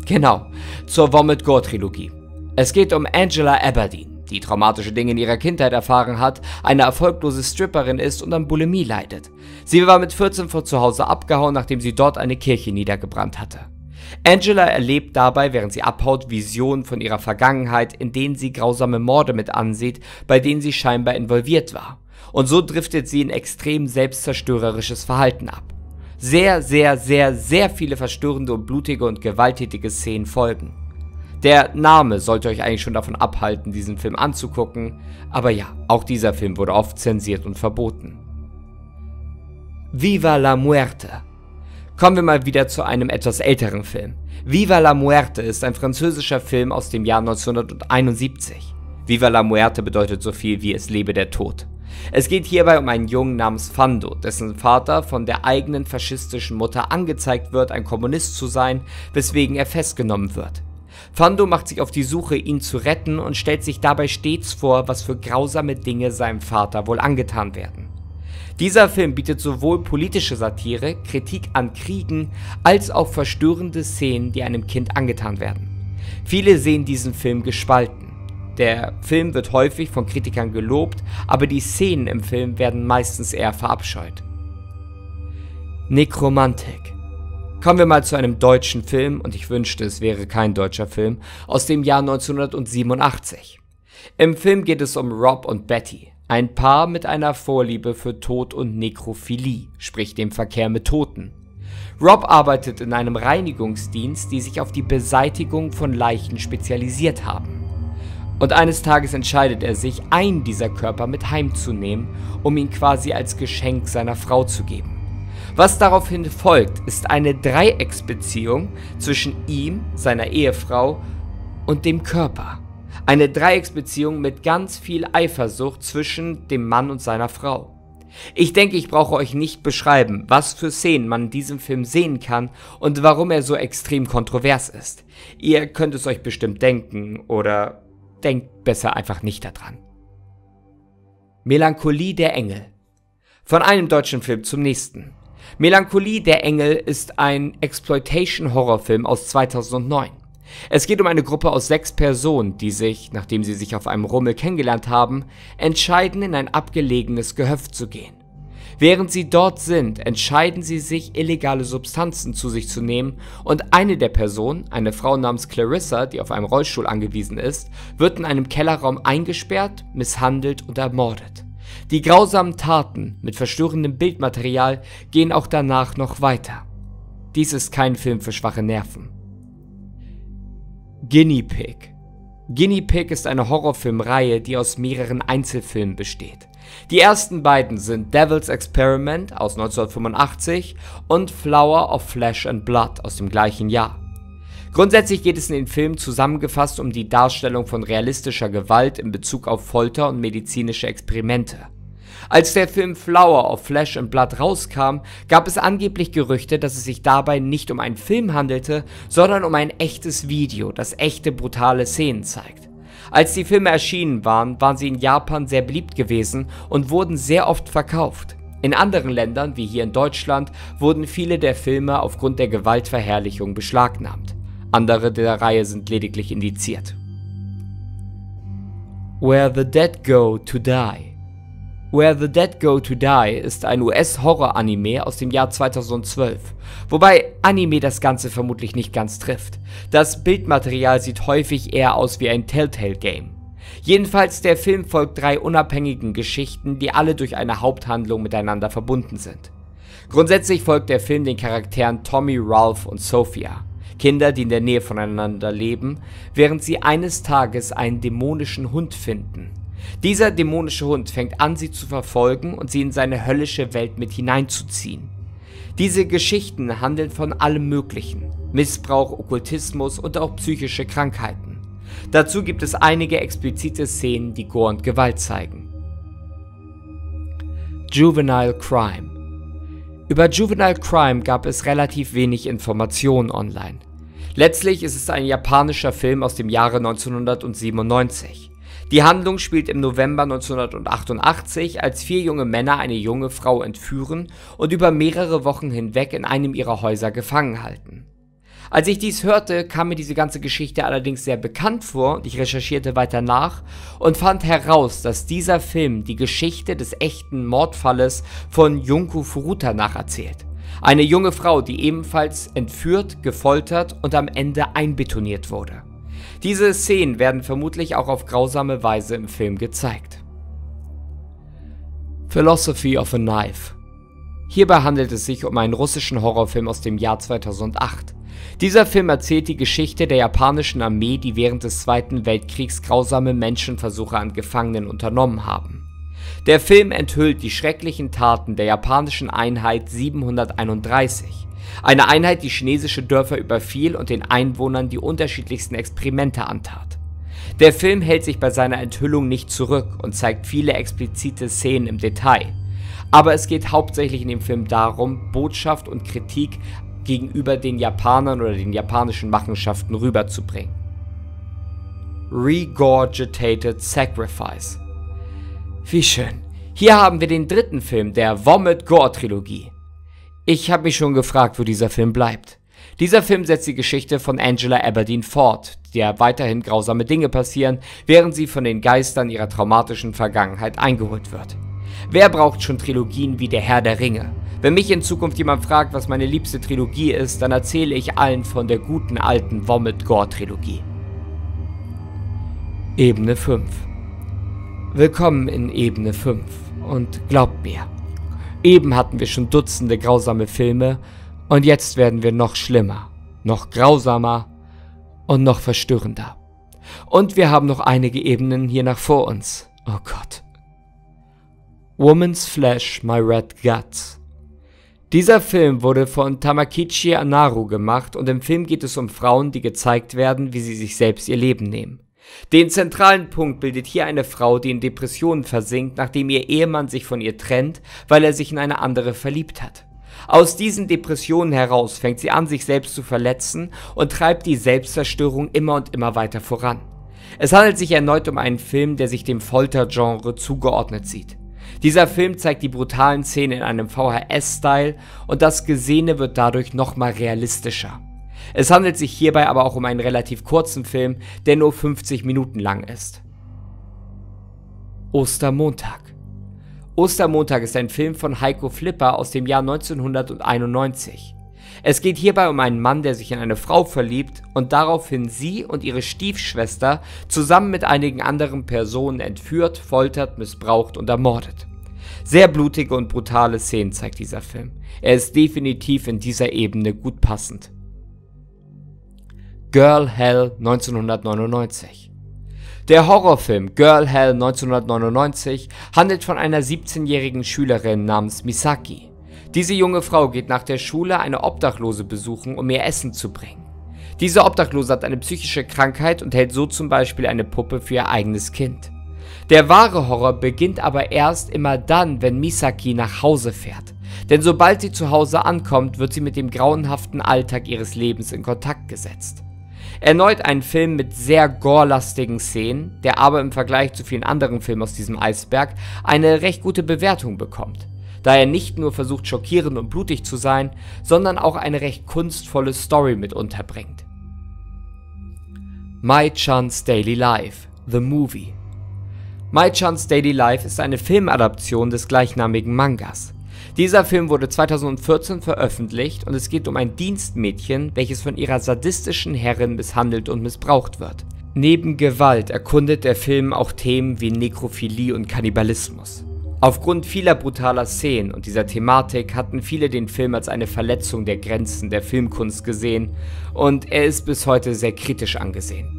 Genau, zur Vomit-Gore-Trilogie. Es geht um Angela Aberdeen, die traumatische Dinge in ihrer Kindheit erfahren hat, eine erfolglose Stripperin ist und an Bulimie leidet. Sie war mit vierzehn von zu Hause abgehauen, nachdem sie dort eine Kirche niedergebrannt hatte. Angela erlebt dabei, während sie abhaut, Visionen von ihrer Vergangenheit, in denen sie grausame Morde mit ansieht, bei denen sie scheinbar involviert war. Und so driftet sie in extrem selbstzerstörerisches Verhalten ab. Sehr, sehr, sehr, sehr viele verstörende und blutige und gewalttätige Szenen folgen. Der Name sollte euch eigentlich schon davon abhalten, diesen Film anzugucken, aber ja, auch dieser Film wurde oft zensiert und verboten. Viva la Muerte. Kommen wir mal wieder zu einem etwas älteren Film. Viva la Muerte ist ein französischer Film aus dem Jahr neunzehnhunderteinundsiebzig. Viva la Muerte bedeutet so viel wie es lebe der Tod. Es geht hierbei um einen Jungen namens Fando, dessen Vater von der eigenen faschistischen Mutter angezeigt wird, ein Kommunist zu sein, weswegen er festgenommen wird. Fando macht sich auf die Suche, ihn zu retten und stellt sich dabei stets vor, was für grausame Dinge seinem Vater wohl angetan werden. Dieser Film bietet sowohl politische Satire, Kritik an Kriegen, als auch verstörende Szenen, die einem Kind angetan werden. Viele sehen diesen Film gespalten. Der Film wird häufig von Kritikern gelobt, aber die Szenen im Film werden meistens eher verabscheut. Nekromantik. Kommen wir mal zu einem deutschen Film, und ich wünschte, es wäre kein deutscher Film, aus dem Jahr neunzehnhundertsiebenundachtzig. Im Film geht es um Rob und Betty, ein Paar mit einer Vorliebe für Tod und Nekrophilie, sprich dem Verkehr mit Toten. Rob arbeitet in einem Reinigungsdienst, die sich auf die Beseitigung von Leichen spezialisiert haben. Und eines Tages entscheidet er sich, einen dieser Körper mit heimzunehmen, um ihn quasi als Geschenk seiner Frau zu geben. Was daraufhin folgt, ist eine Dreiecksbeziehung zwischen ihm, seiner Ehefrau und dem Körper. Eine Dreiecksbeziehung mit ganz viel Eifersucht zwischen dem Mann und seiner Frau. Ich denke, ich brauche euch nicht beschreiben, was für Szenen man in diesem Film sehen kann und warum er so extrem kontrovers ist. Ihr könnt es euch bestimmt denken oder denkt besser einfach nicht daran. Melancholie der Engel. Von einem deutschen Film zum nächsten. Melancholie der Engel ist ein Exploitation-Horrorfilm aus zweitausendneun. Es geht um eine Gruppe aus sechs Personen, die sich, nachdem sie sich auf einem Rummel kennengelernt haben, entscheiden, in ein abgelegenes Gehöft zu gehen. Während sie dort sind, entscheiden sie sich, illegale Substanzen zu sich zu nehmen, und eine der Personen, eine Frau namens Clarissa, die auf einem Rollstuhl angewiesen ist, wird in einem Kellerraum eingesperrt, misshandelt und ermordet. Die grausamen Taten mit verstörendem Bildmaterial gehen auch danach noch weiter. Dies ist kein Film für schwache Nerven. Guinea Pig. Guinea Pig ist eine Horrorfilmreihe, die aus mehreren Einzelfilmen besteht. Die ersten beiden sind Devil's Experiment aus neunzehnhundertfünfundachtzig und Flower of Flesh and Blood aus dem gleichen Jahr. Grundsätzlich geht es in den Filmen zusammengefasst um die Darstellung von realistischer Gewalt in Bezug auf Folter und medizinische Experimente. Als der Film Flower of Flesh and Blood rauskam, gab es angeblich Gerüchte, dass es sich dabei nicht um einen Film handelte, sondern um ein echtes Video, das echte brutale Szenen zeigt. Als die Filme erschienen waren, waren sie in Japan sehr beliebt gewesen und wurden sehr oft verkauft. In anderen Ländern, wie hier in Deutschland, wurden viele der Filme aufgrund der Gewaltverherrlichung beschlagnahmt. Andere der Reihe sind lediglich indiziert. Where the Dead Go to Die. Where the Dead Go to Die ist ein U S-Horror-Anime aus dem Jahr zweitausendzwölf, wobei Anime das Ganze vermutlich nicht ganz trifft. Das Bildmaterial sieht häufig eher aus wie ein Telltale-Game. Jedenfalls, der Film folgt drei unabhängigen Geschichten, die alle durch eine Haupthandlung miteinander verbunden sind. Grundsätzlich folgt der Film den Charakteren Tommy, Ralph und Sophia, Kinder, die in der Nähe voneinander leben, während sie eines Tages einen dämonischen Hund finden. Dieser dämonische Hund fängt an, sie zu verfolgen und sie in seine höllische Welt mit hineinzuziehen. Diese Geschichten handeln von allem Möglichen: Missbrauch, Okkultismus und auch psychische Krankheiten. Dazu gibt es einige explizite Szenen, die Gore und Gewalt zeigen. Juvenile Crime. Über Juvenile Crime gab es relativ wenig Informationen online. Letztlich ist es ein japanischer Film aus dem Jahre neunzehnhundertsiebenundneunzig. Die Handlung spielt im November neunzehnhundertachtundachtzig, als vier junge Männer eine junge Frau entführen und über mehrere Wochen hinweg in einem ihrer Häuser gefangen halten. Als ich dies hörte, kam mir diese ganze Geschichte allerdings sehr bekannt vor und ich recherchierte weiter nach und fand heraus, dass dieser Film die Geschichte des echten Mordfalles von Junko Furuta nacherzählt. Eine junge Frau, die ebenfalls entführt, gefoltert und am Ende einbetoniert wurde. Diese Szenen werden vermutlich auch auf grausame Weise im Film gezeigt. Philosophy of a Knife. Hierbei handelt es sich um einen russischen Horrorfilm aus dem Jahr zweitausendacht. Dieser Film erzählt die Geschichte der japanischen Armee, die während des Zweiten Weltkriegs grausame Menschenversuche an Gefangenen unternommen haben. Der Film enthüllt die schrecklichen Taten der japanischen Einheit siebenhunderteinunddreißig, eine Einheit, die chinesische Dörfer überfiel und den Einwohnern die unterschiedlichsten Experimente antat. Der Film hält sich bei seiner Enthüllung nicht zurück und zeigt viele explizite Szenen im Detail, aber es geht hauptsächlich in dem Film darum, Botschaft und Kritik gegenüber den Japanern oder den japanischen Machenschaften rüberzubringen. Regurgitated Sacrifice. Wie schön. Hier haben wir den dritten Film der Vomit-Gore-Trilogie. Ich habe mich schon gefragt, wo dieser Film bleibt. Dieser Film setzt die Geschichte von Angela Aberdeen fort, der weiterhin grausame Dinge passieren, während sie von den Geistern ihrer traumatischen Vergangenheit eingeholt wird. Wer braucht schon Trilogien wie Der Herr der Ringe? Wenn mich in Zukunft jemand fragt, was meine liebste Trilogie ist, dann erzähle ich allen von der guten alten Vomit-Gore-Trilogie. Ebene fünf. Willkommen in Ebene fünf und glaubt mir, eben hatten wir schon Dutzende grausame Filme und jetzt werden wir noch schlimmer, noch grausamer und noch verstörender. Und wir haben noch einige Ebenen hier nach vor uns. Oh Gott. Woman's Flesh, My Red Guts. Dieser Film wurde von Tamakichi Anaru gemacht und im Film geht es um Frauen, die gezeigt werden, wie sie sich selbst ihr Leben nehmen. Den zentralen Punkt bildet hier eine Frau, die in Depressionen versinkt, nachdem ihr Ehemann sich von ihr trennt, weil er sich in eine andere verliebt hat. Aus diesen Depressionen heraus fängt sie an, sich selbst zu verletzen und treibt die Selbstzerstörung immer und immer weiter voran. Es handelt sich erneut um einen Film, der sich dem Foltergenre zugeordnet sieht. Dieser Film zeigt die brutalen Szenen in einem V H S-Style und das Gesehene wird dadurch nochmal realistischer. Es handelt sich hierbei aber auch um einen relativ kurzen Film, der nur fünfzig Minuten lang ist. Ostermontag. Ostermontag ist ein Film von Heiko Flipper aus dem Jahr neunzehnhunderteinundneunzig. Es geht hierbei um einen Mann, der sich in eine Frau verliebt und daraufhin sie und ihre Stiefschwester zusammen mit einigen anderen Personen entführt, foltert, missbraucht und ermordet. Sehr blutige und brutale Szenen zeigt dieser Film. Er ist definitiv in dieser Ebene gut passend. Girl Hell neunzehnhundertneunundneunzig. Der Horrorfilm Girl Hell neunzehnhundertneunundneunzig handelt von einer siebzehnjährigen Schülerin namens Misaki. Diese junge Frau geht nach der Schule eine Obdachlose besuchen, um ihr Essen zu bringen. Diese Obdachlose hat eine psychische Krankheit und hält so zum Beispiel eine Puppe für ihr eigenes Kind. Der wahre Horror beginnt aber erst immer dann, wenn Misaki nach Hause fährt. Denn sobald sie zu Hause ankommt, wird sie mit dem grauenhaften Alltag ihres Lebens in Kontakt gesetzt. Erneut ein Film mit sehr gorelastigen Szenen, der aber im Vergleich zu vielen anderen Filmen aus diesem Eisberg eine recht gute Bewertung bekommt, da er nicht nur versucht schockierend und blutig zu sein, sondern auch eine recht kunstvolle Story mit unterbringt. My-chan's Daily Life, The Movie. My-chan's Daily Life ist eine Filmadaption des gleichnamigen Mangas. Dieser Film wurde zweitausendvierzehn veröffentlicht und es geht um ein Dienstmädchen, welches von ihrer sadistischen Herrin misshandelt und missbraucht wird. Neben Gewalt erkundet der Film auch Themen wie Nekrophilie und Kannibalismus. Aufgrund vieler brutaler Szenen und dieser Thematik hatten viele den Film als eine Verletzung der Grenzen der Filmkunst gesehen und er ist bis heute sehr kritisch angesehen.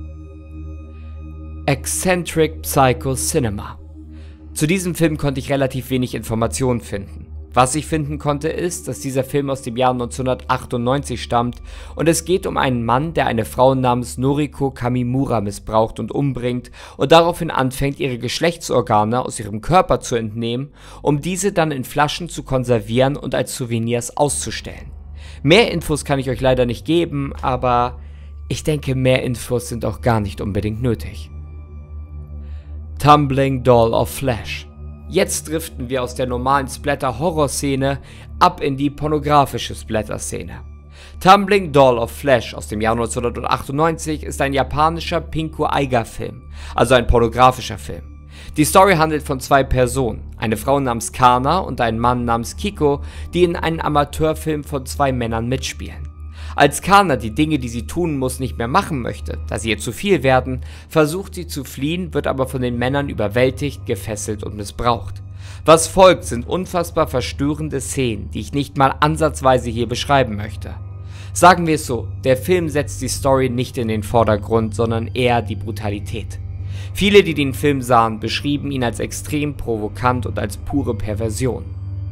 Eccentric Psycho Cinema. Zu diesem Film konnte ich relativ wenig Informationen finden. Was ich finden konnte ist, dass dieser Film aus dem Jahr neunzehnhundertachtundneunzig stammt und es geht um einen Mann, der eine Frau namens Noriko Kamimura missbraucht und umbringt und daraufhin anfängt, ihre Geschlechtsorgane aus ihrem Körper zu entnehmen, um diese dann in Flaschen zu konservieren und als Souvenirs auszustellen. Mehr Infos kann ich euch leider nicht geben, aber ich denke, mehr Infos sind auch gar nicht unbedingt nötig. Tumbling Doll of Flesh. Jetzt driften wir aus der normalen Splatter-Horror-Szene ab in die pornografische Splatter-Szene. Tumbling Doll of Flesh aus dem Jahr neunzehnhundertachtundneunzig ist ein japanischer Pinku-Eiga-Film, also ein pornografischer Film. Die Story handelt von zwei Personen, eine Frau namens Kana und ein Mann namens Kiko, die in einem Amateurfilm von zwei Männern mitspielen. Als Kana die Dinge, die sie tun muss, nicht mehr machen möchte, da sie ihr zu viel werden, versucht sie zu fliehen, wird aber von den Männern überwältigt, gefesselt und missbraucht. Was folgt, sind unfassbar verstörende Szenen, die ich nicht mal ansatzweise hier beschreiben möchte. Sagen wir es so, der Film setzt die Story nicht in den Vordergrund, sondern eher die Brutalität. Viele, die den Film sahen, beschrieben ihn als extrem provokant und als pure Perversion.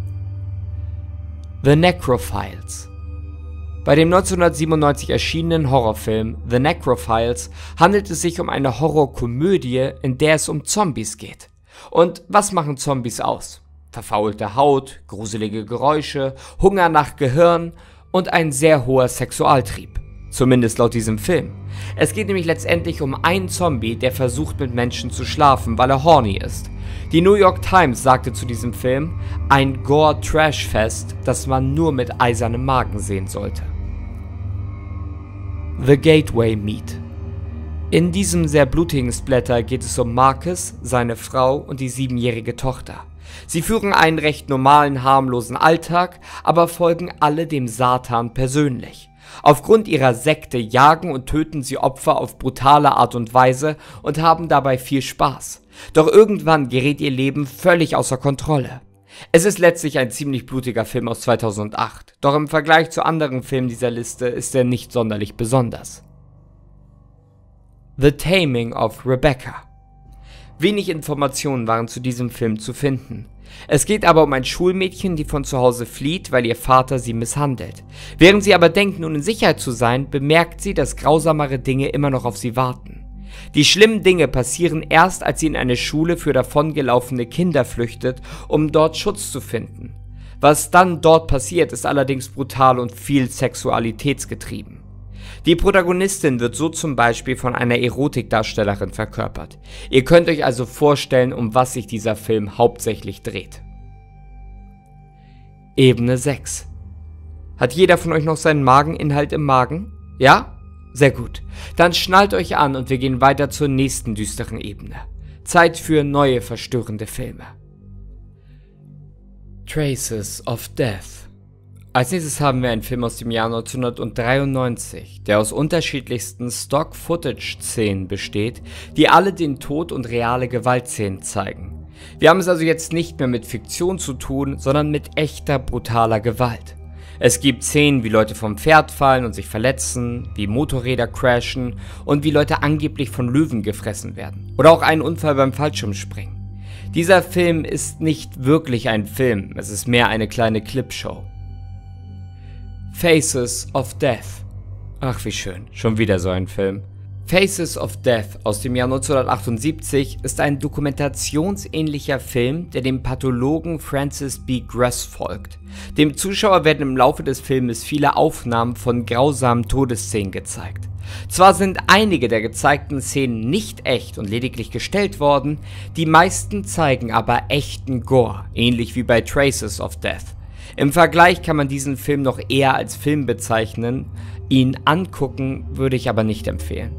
The Necrophiles. Bei dem neunzehnhundertsiebenundneunzig erschienenen Horrorfilm The Necrophiles handelt es sich um eine Horrorkomödie, in der es um Zombies geht. Und was machen Zombies aus? Verfaulte Haut, gruselige Geräusche, Hunger nach Gehirn und ein sehr hoher Sexualtrieb. Zumindest laut diesem Film. Es geht nämlich letztendlich um einen Zombie, der versucht mit Menschen zu schlafen, weil er horny ist. Die New York Times sagte zu diesem Film, ein Gore-Trash-Fest, das man nur mit eisernem Magen sehen sollte. The Gateway Meet. In diesem sehr blutigen Splatter geht es um Marcus, seine Frau und die siebenjährige Tochter. Sie führen einen recht normalen, harmlosen Alltag, aber folgen alle dem Satan persönlich. Aufgrund ihrer Sekte jagen und töten sie Opfer auf brutale Art und Weise und haben dabei viel Spaß. Doch irgendwann gerät ihr Leben völlig außer Kontrolle. Es ist letztlich ein ziemlich blutiger Film aus zweitausendacht, doch im Vergleich zu anderen Filmen dieser Liste ist er nicht sonderlich besonders. The Taming of Rebecca. Wenig Informationen waren zu diesem Film zu finden. Es geht aber um ein Schulmädchen, die von zu Hause flieht, weil ihr Vater sie misshandelt. Während sie aber denkt, nun in Sicherheit zu sein, bemerkt sie, dass grausamere Dinge immer noch auf sie warten. Die schlimmen Dinge passieren erst, als sie in eine Schule für davongelaufene Kinder flüchtet, um dort Schutz zu finden. Was dann dort passiert, ist allerdings brutal und viel sexualitätsgetrieben. Die Protagonistin wird so zum Beispiel von einer Erotikdarstellerin verkörpert. Ihr könnt euch also vorstellen, um was sich dieser Film hauptsächlich dreht. Ebene sechs. Hat jeder von euch noch seinen Mageninhalt im Magen? Ja? Sehr gut. Dann schnallt euch an und wir gehen weiter zur nächsten düsteren Ebene. Zeit für neue verstörende Filme. Traces of Death. Als nächstes haben wir einen Film aus dem Jahr neunzehnhundertdreiundneunzig, der aus unterschiedlichsten Stock-Footage-Szenen besteht, die alle den Tod und reale Gewaltszenen zeigen. Wir haben es also jetzt nicht mehr mit Fiktion zu tun, sondern mit echter brutaler Gewalt. Es gibt Szenen, wie Leute vom Pferd fallen und sich verletzen, wie Motorräder crashen und wie Leute angeblich von Löwen gefressen werden. Oder auch einen Unfall beim Fallschirmspringen. Dieser Film ist nicht wirklich ein Film, es ist mehr eine kleine Clipshow. Faces of Death. Ach wie schön, schon wieder so ein Film. Faces of Death aus dem Jahr neunzehnhundertachtundsiebzig ist ein dokumentationsähnlicher Film, der dem Pathologen Francis B. Gress folgt. Dem Zuschauer werden im Laufe des Filmes viele Aufnahmen von grausamen Todesszenen gezeigt. Zwar sind einige der gezeigten Szenen nicht echt und lediglich gestellt worden, die meisten zeigen aber echten Gore, ähnlich wie bei Traces of Death. Im Vergleich kann man diesen Film noch eher als Film bezeichnen, ihn angucken würde ich aber nicht empfehlen.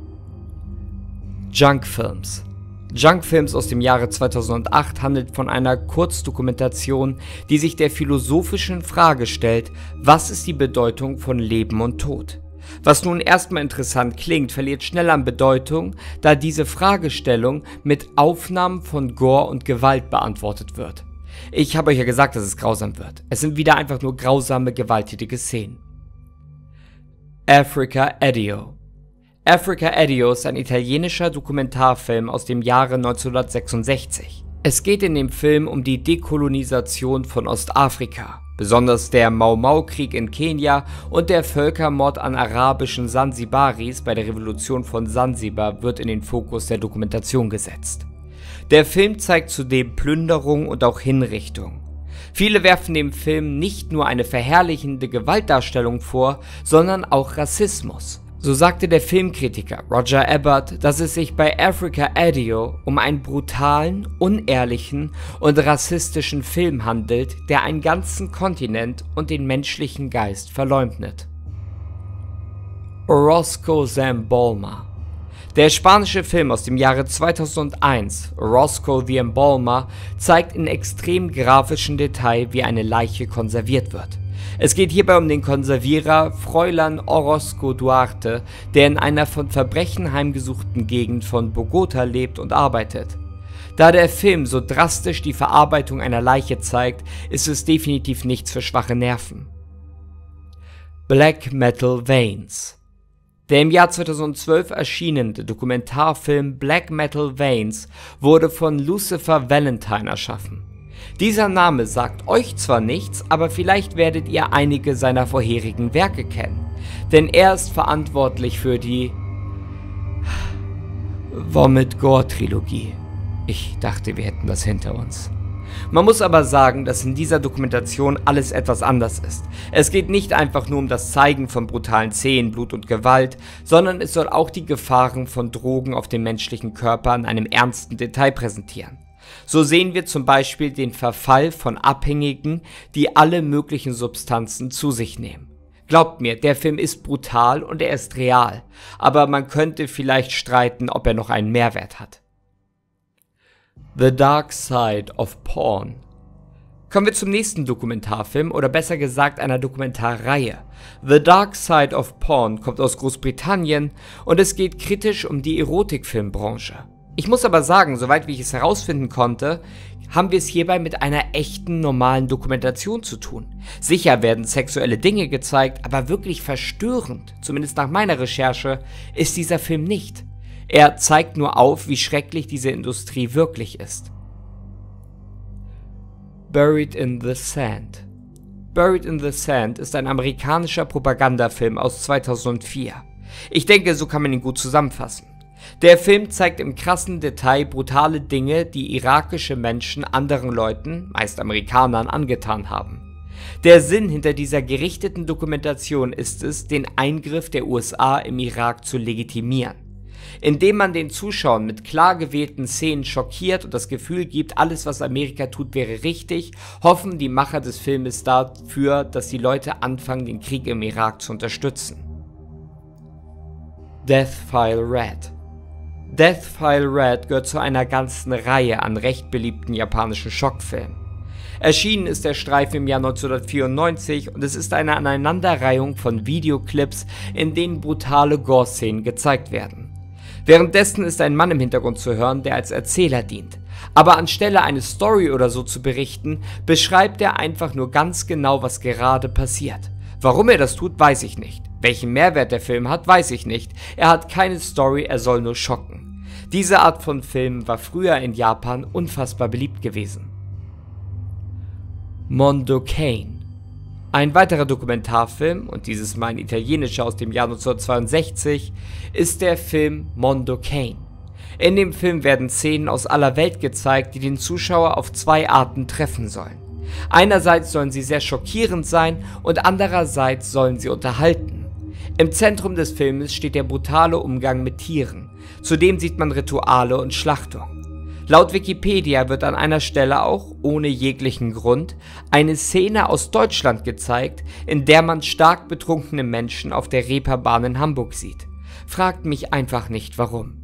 Junk Films. Junk Films aus dem Jahre zweitausendacht handelt von einer Kurzdokumentation, die sich der philosophischen Frage stellt, was ist die Bedeutung von Leben und Tod? Was nun erstmal interessant klingt, verliert schnell an Bedeutung, da diese Fragestellung mit Aufnahmen von Gore und Gewalt beantwortet wird. Ich habe euch ja gesagt, dass es grausam wird. Es sind wieder einfach nur grausame, gewalttätige Szenen. Africa Addio. Africa Addio ist ein italienischer Dokumentarfilm aus dem Jahre neunzehnhundertsechsundsechzig. Es geht in dem Film um die Dekolonisation von Ostafrika, besonders der Mau-Mau-Krieg in Kenia und der Völkermord an arabischen Sansibaris bei der Revolution von Sansibar wird in den Fokus der Dokumentation gesetzt. Der Film zeigt zudem Plünderung und auch Hinrichtung. Viele werfen dem Film nicht nur eine verherrlichende Gewaltdarstellung vor, sondern auch Rassismus. So sagte der Filmkritiker Roger Ebert, dass es sich bei Africa Addio um einen brutalen, unehrlichen und rassistischen Film handelt, der einen ganzen Kontinent und den menschlichen Geist verleumdet. Orozco Zambolma. Der spanische Film aus dem Jahre zweitausendeins, Orozco the Embalmer, zeigt in extrem grafischem Detail, wie eine Leiche konserviert wird. Es geht hierbei um den Konservierer Froilán Orozco Duarte, der in einer von Verbrechen heimgesuchten Gegend von Bogota lebt und arbeitet. Da der Film so drastisch die Verarbeitung einer Leiche zeigt, ist es definitiv nichts für schwache Nerven. Black Metal Veins. Der im Jahr zweitausendzwölf erschienene Dokumentarfilm Black Metal Veins wurde von Lucifer Valentine erschaffen. Dieser Name sagt euch zwar nichts, aber vielleicht werdet ihr einige seiner vorherigen Werke kennen, denn er ist verantwortlich für die Vomit Gore Trilogie. Ich dachte, wir hätten das hinter uns. Man muss aber sagen, dass in dieser Dokumentation alles etwas anders ist. Es geht nicht einfach nur um das Zeigen von brutalen Szenen, Blut und Gewalt, sondern es soll auch die Gefahren von Drogen auf dem menschlichen Körper in einem ernsten Detail präsentieren. So sehen wir zum Beispiel den Verfall von Abhängigen, die alle möglichen Substanzen zu sich nehmen. Glaubt mir, der Film ist brutal und er ist real, aber man könnte vielleicht streiten, ob er noch einen Mehrwert hat. The Dark Side of Porn. Kommen wir zum nächsten Dokumentarfilm oder besser gesagt einer Dokumentarreihe. The Dark Side of Porn kommt aus Großbritannien und es geht kritisch um die Erotikfilmbranche. Ich muss aber sagen, soweit wie ich es herausfinden konnte, haben wir es hierbei mit einer echten normalen Dokumentation zu tun. Sicher werden sexuelle Dinge gezeigt, aber wirklich verstörend, zumindest nach meiner Recherche, ist dieser Film nicht. Er zeigt nur auf, wie schrecklich diese Industrie wirklich ist. Buried in the Sand. Buried in the Sand ist ein amerikanischer Propagandafilm aus zweitausendvier. Ich denke, so kann man ihn gut zusammenfassen. Der Film zeigt im krassen Detail brutale Dinge, die irakische Menschen anderen Leuten, meist Amerikanern, angetan haben. Der Sinn hinter dieser gerichteten Dokumentation ist es, den Eingriff der U S A im Irak zu legitimieren. Indem man den Zuschauern mit klar gewählten Szenen schockiert und das Gefühl gibt, alles was Amerika tut wäre richtig, hoffen die Macher des Filmes dafür, dass die Leute anfangen, den Krieg im Irak zu unterstützen. Death File Red. Death File Red gehört zu einer ganzen Reihe an recht beliebten japanischen Schockfilmen. Erschienen ist der Streifen im Jahr neunzehnhundertvierundneunzig und es ist eine Aneinanderreihung von Videoclips, in denen brutale Gore-Szenen gezeigt werden. Währenddessen ist ein Mann im Hintergrund zu hören, der als Erzähler dient. Aber anstelle eine Story oder so zu berichten, beschreibt er einfach nur ganz genau, was gerade passiert. Warum er das tut, weiß ich nicht. Welchen Mehrwert der Film hat, weiß ich nicht. Er hat keine Story, er soll nur schocken. Diese Art von Film war früher in Japan unfassbar beliebt gewesen. Mondo Cane. Ein weiterer Dokumentarfilm, und dieses Mal ein italienischer aus dem Jahr neunzehnhundertzweiundsechzig, ist der Film Mondo Cane. In dem Film werden Szenen aus aller Welt gezeigt, die den Zuschauer auf zwei Arten treffen sollen. Einerseits sollen sie sehr schockierend sein und andererseits sollen sie unterhalten. Im Zentrum des Filmes steht der brutale Umgang mit Tieren. Zudem sieht man Rituale und Schlachtung. Laut Wikipedia wird an einer Stelle auch, ohne jeglichen Grund, eine Szene aus Deutschland gezeigt, in der man stark betrunkene Menschen auf der Reeperbahn in Hamburg sieht. Fragt mich einfach nicht warum.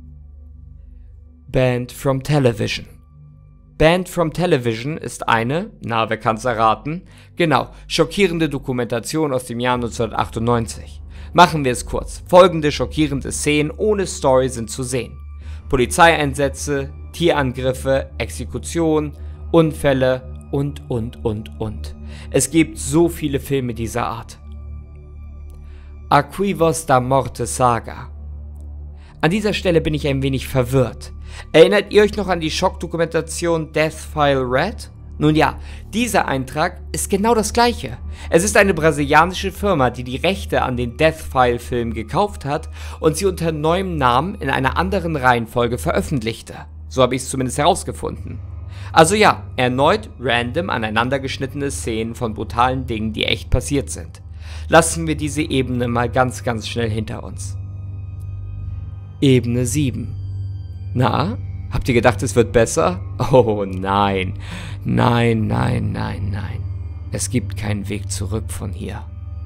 Banned from Television. Banned from Television ist eine, na wer kann's erraten, genau, schockierende Dokumentation aus dem Jahr neunzehnhundertachtundneunzig. Machen wir es kurz, folgende schockierende Szenen ohne Story sind zu sehen. Polizeieinsätze, Tierangriffe, Exekutionen, Unfälle und, und, und, und. Es gibt so viele Filme dieser Art. Archivos da Morte Saga. An dieser Stelle bin ich ein wenig verwirrt. Erinnert ihr euch noch an die Schockdokumentation Death File Red? Nun ja, dieser Eintrag ist genau das gleiche. Es ist eine brasilianische Firma, die die Rechte an den Death File Film gekauft hat und sie unter neuem Namen in einer anderen Reihenfolge veröffentlichte. So habe ich es zumindest herausgefunden. Also ja, erneut random aneinandergeschnittene Szenen von brutalen Dingen, die echt passiert sind. Lassen wir diese Ebene mal ganz, ganz schnell hinter uns. Ebene sieben. Na, habt ihr gedacht, es wird besser? Oh nein, nein, nein, nein, nein. Es gibt keinen Weg zurück von hier.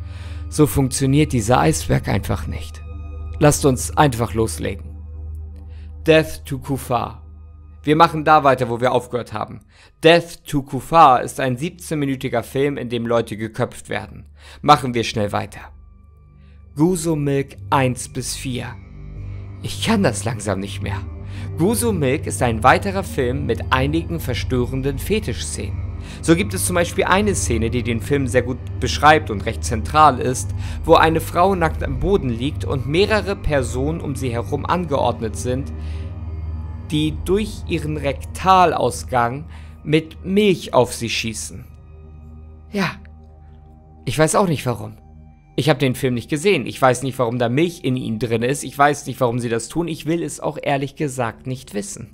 So funktioniert dieser Eisberg einfach nicht. Lasst uns einfach loslegen. Death to Kufar. Wir machen da weiter, wo wir aufgehört haben. Death to Kufar ist ein siebzehnminütiger Film, in dem Leute geköpft werden. Machen wir schnell weiter. Guzo Milk eins bis vier. Ich kann das langsam nicht mehr. Guzo Milk ist ein weiterer Film mit einigen verstörenden Fetischszenen. So gibt es zum Beispiel eine Szene, die den Film sehr gut beschreibt und recht zentral ist, wo eine Frau nackt am Boden liegt und mehrere Personen um sie herum angeordnet sind, die durch ihren Rektalausgang mit Milch auf sie schießen. Ja, ich weiß auch nicht warum. Ich habe den Film nicht gesehen, ich weiß nicht, warum da Milch in ihnen drin ist, ich weiß nicht, warum sie das tun, ich will es auch ehrlich gesagt nicht wissen.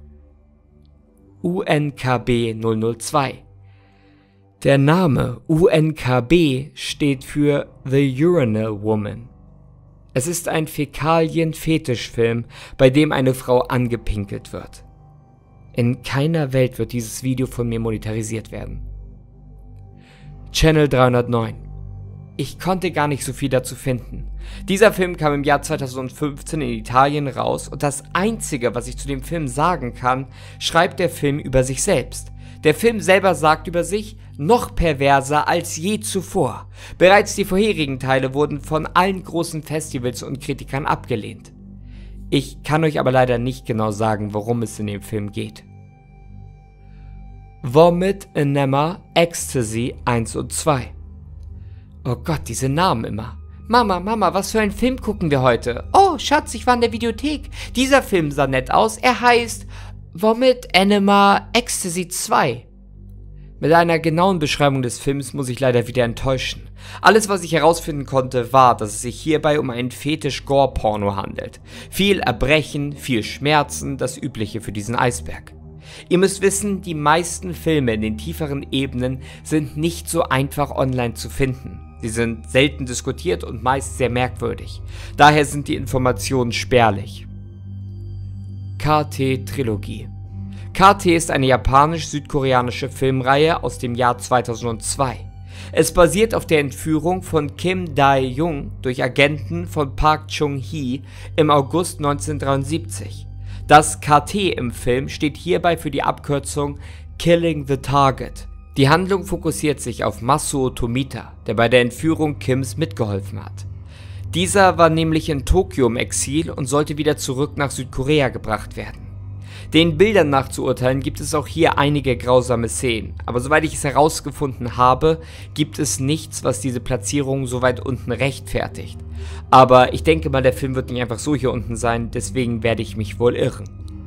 U N K B null null zwei. Der Name U N K B steht für The Urinal Woman. Es ist ein Fäkalien-Fetischfilm, bei dem eine Frau angepinkelt wird. In keiner Welt wird dieses Video von mir monetarisiert werden. Channel dreihundertneun. Ich konnte gar nicht so viel dazu finden. Dieser Film kam im Jahr zweitausendfünfzehn in Italien raus und das Einzige, was ich zu dem Film sagen kann, schreibt der Film über sich selbst. Der Film selber sagt über sich, noch perverser als je zuvor. Bereits die vorherigen Teile wurden von allen großen Festivals und Kritikern abgelehnt. Ich kann euch aber leider nicht genau sagen, worum es in dem Film geht. Vomit, Enema, Ecstasy eins und zwei. Oh Gott, diese Namen immer. Mama, Mama, was für einen Film gucken wir heute? Oh, Schatz, ich war in der Videothek. Dieser Film sah nett aus. Er heißt Vomit, Enema, Ecstasy zwei. Mit einer genauen Beschreibung des Films muss ich leider wieder enttäuschen. Alles, was ich herausfinden konnte, war, dass es sich hierbei um einen Fetisch-Gore-Porno handelt. Viel Erbrechen, viel Schmerzen, das Übliche für diesen Eisberg. Ihr müsst wissen, die meisten Filme in den tieferen Ebenen sind nicht so einfach online zu finden. Sie sind selten diskutiert und meist sehr merkwürdig. Daher sind die Informationen spärlich. K T-Trilogie. K T ist eine japanisch-südkoreanische Filmreihe aus dem Jahr zweitausendzwei. Es basiert auf der Entführung von Kim Dae-jung durch Agenten von Park Chung-hee im August neunzehnhundertdreiundsiebzig. Das K T im Film steht hierbei für die Abkürzung Killing the Target. Die Handlung fokussiert sich auf Masuo Tomita, der bei der Entführung Kims mitgeholfen hat. Dieser war nämlich in Tokio im Exil und sollte wieder zurück nach Südkorea gebracht werden. Den Bildern nach zu urteilen, gibt es auch hier einige grausame Szenen, aber soweit ich es herausgefunden habe, gibt es nichts, was diese Platzierung so weit unten rechtfertigt. Aber ich denke mal, der Film wird nicht einfach so hier unten sein, deswegen werde ich mich wohl irren.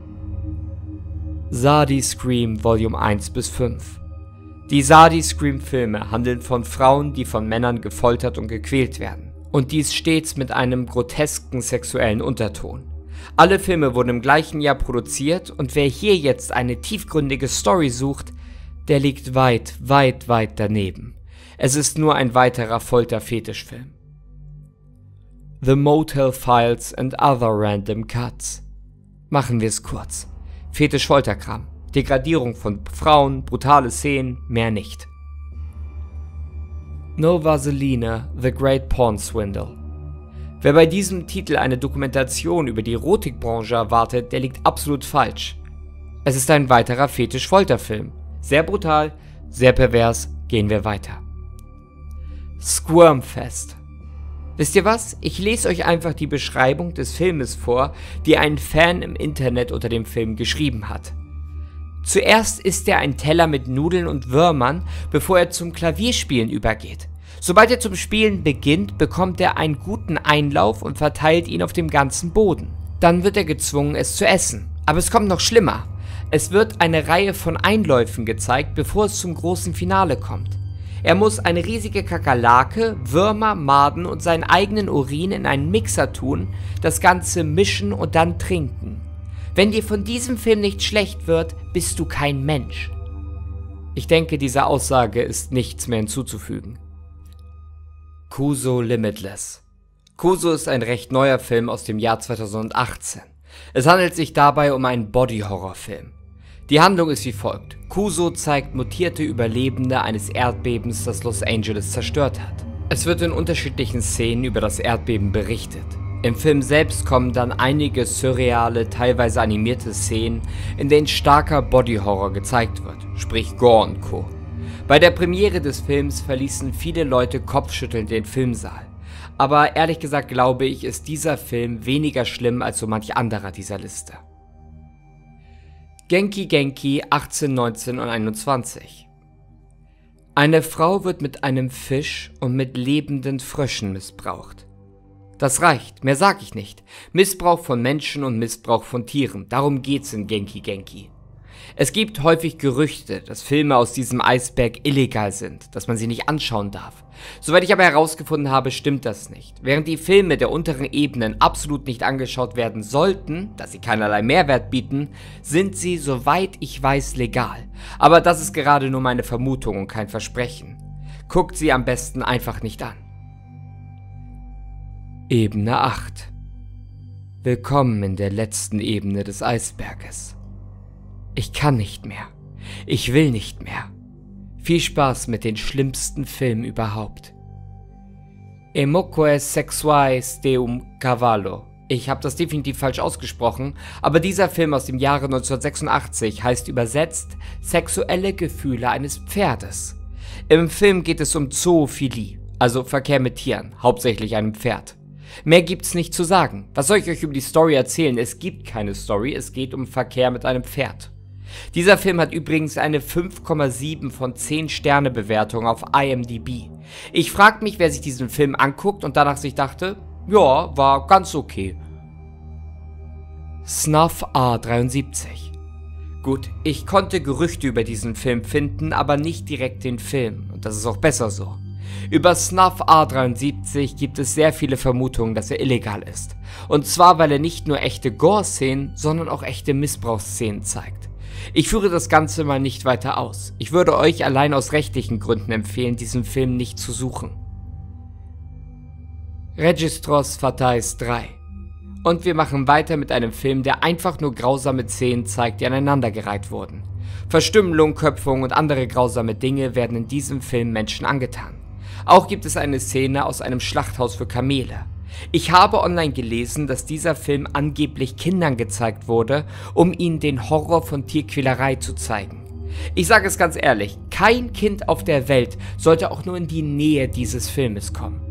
Sadi Scream Volume eins bis fünf. Die Sadi Scream Filme handeln von Frauen, die von Männern gefoltert und gequält werden. Und dies stets mit einem grotesken sexuellen Unterton. Alle Filme wurden im gleichen Jahr produziert und wer hier jetzt eine tiefgründige Story sucht, der liegt weit, weit, weit daneben. Es ist nur ein weiterer Folter-Fetischfilm. The Motel Files and Other Random Cuts. Machen wir es kurz. Fetisch-Folterkram. Degradierung von Frauen, brutale Szenen, mehr nicht. No Vaseline, The Great Porn Swindle. Wer bei diesem Titel eine Dokumentation über die Erotikbranche erwartet, der liegt absolut falsch. Es ist ein weiterer Fetisch-Folterfilm. Sehr brutal, sehr pervers, gehen wir weiter. Squirmfest. Wisst ihr was? Ich lese euch einfach die Beschreibung des Filmes vor, die ein Fan im Internet unter dem Film geschrieben hat. Zuerst isst er einen Teller mit Nudeln und Würmern, bevor er zum Klavierspielen übergeht. Sobald er zum Spielen beginnt, bekommt er einen guten Einlauf und verteilt ihn auf dem ganzen Boden. Dann wird er gezwungen, es zu essen. Aber es kommt noch schlimmer. Es wird eine Reihe von Einläufen gezeigt, bevor es zum großen Finale kommt. Er muss eine riesige Kakerlake, Würmer, Maden und seinen eigenen Urin in einen Mixer tun, das Ganze mischen und dann trinken. Wenn dir von diesem Film nicht schlecht wird, bist du kein Mensch. Ich denke, dieser Aussage ist nichts mehr hinzuzufügen. Kuso Limitless. Kuso ist ein recht neuer Film aus dem Jahr zweitausendachtzehn. Es handelt sich dabei um einen Body-Horror-Film. Die Handlung ist wie folgt. Kuso zeigt mutierte Überlebende eines Erdbebens, das Los Angeles zerstört hat. Es wird in unterschiedlichen Szenen über das Erdbeben berichtet. Im Film selbst kommen dann einige surreale, teilweise animierte Szenen, in denen starker Body-Horror gezeigt wird, sprich Gore und Co. Bei der Premiere des Films verließen viele Leute kopfschüttelnd den Filmsaal. Aber ehrlich gesagt glaube ich, ist dieser Film weniger schlimm als so manch anderer dieser Liste. Genki Genki achtzehn, neunzehn und einundzwanzig. Eine Frau wird mit einem Fisch und mit lebenden Fröschen missbraucht. Das reicht, mehr sag ich nicht. Missbrauch von Menschen und Missbrauch von Tieren, darum geht's in Genki Genki. Es gibt häufig Gerüchte, dass Filme aus diesem Eisberg illegal sind, dass man sie nicht anschauen darf. Soweit ich aber herausgefunden habe, stimmt das nicht. Während die Filme der unteren Ebenen absolut nicht angeschaut werden sollten, da sie keinerlei Mehrwert bieten, sind sie, soweit ich weiß, legal. Aber das ist gerade nur meine Vermutung und kein Versprechen. Guckt sie am besten einfach nicht an. Ebene acht. Willkommen in der letzten Ebene des Eisberges. Ich kann nicht mehr. Ich will nicht mehr. Viel Spaß mit den schlimmsten Filmen überhaupt. Emoque sexuais de un cavallo. Ich habe das definitiv falsch ausgesprochen, aber dieser Film aus dem Jahre neunzehnhundertsechsundachtzig heißt übersetzt Sexuelle Gefühle eines Pferdes. Im Film geht es um Zoophilie, also Verkehr mit Tieren, hauptsächlich einem Pferd. Mehr gibt's nicht zu sagen. Was soll ich euch über die Story erzählen? Es gibt keine Story, es geht um Verkehr mit einem Pferd. Dieser Film hat übrigens eine fünf Komma sieben von zehn Sterne Bewertung auf I M D B. Ich frag mich, wer sich diesen Film anguckt und danach sich dachte, ja, war ganz okay. Snuff A dreiundsiebzig. Gut, ich konnte Gerüchte über diesen Film finden, aber nicht direkt den Film. Und das ist auch besser so. Über Snuff A dreiundsiebzig gibt es sehr viele Vermutungen, dass er illegal ist. Und zwar, weil er nicht nur echte Gore-Szenen, sondern auch echte Missbrauchsszenen zeigt. Ich führe das Ganze mal nicht weiter aus. Ich würde euch allein aus rechtlichen Gründen empfehlen, diesen Film nicht zu suchen. Registros Fatais drei. Und wir machen weiter mit einem Film, der einfach nur grausame Szenen zeigt, die aneinandergereiht wurden. Verstümmelung, Köpfung und andere grausame Dinge werden in diesem Film Menschen angetan. Auch gibt es eine Szene aus einem Schlachthaus für Kamele. Ich habe online gelesen, dass dieser Film angeblich Kindern gezeigt wurde, um ihnen den Horror von Tierquälerei zu zeigen. Ich sage es ganz ehrlich, kein Kind auf der Welt sollte auch nur in die Nähe dieses Filmes kommen.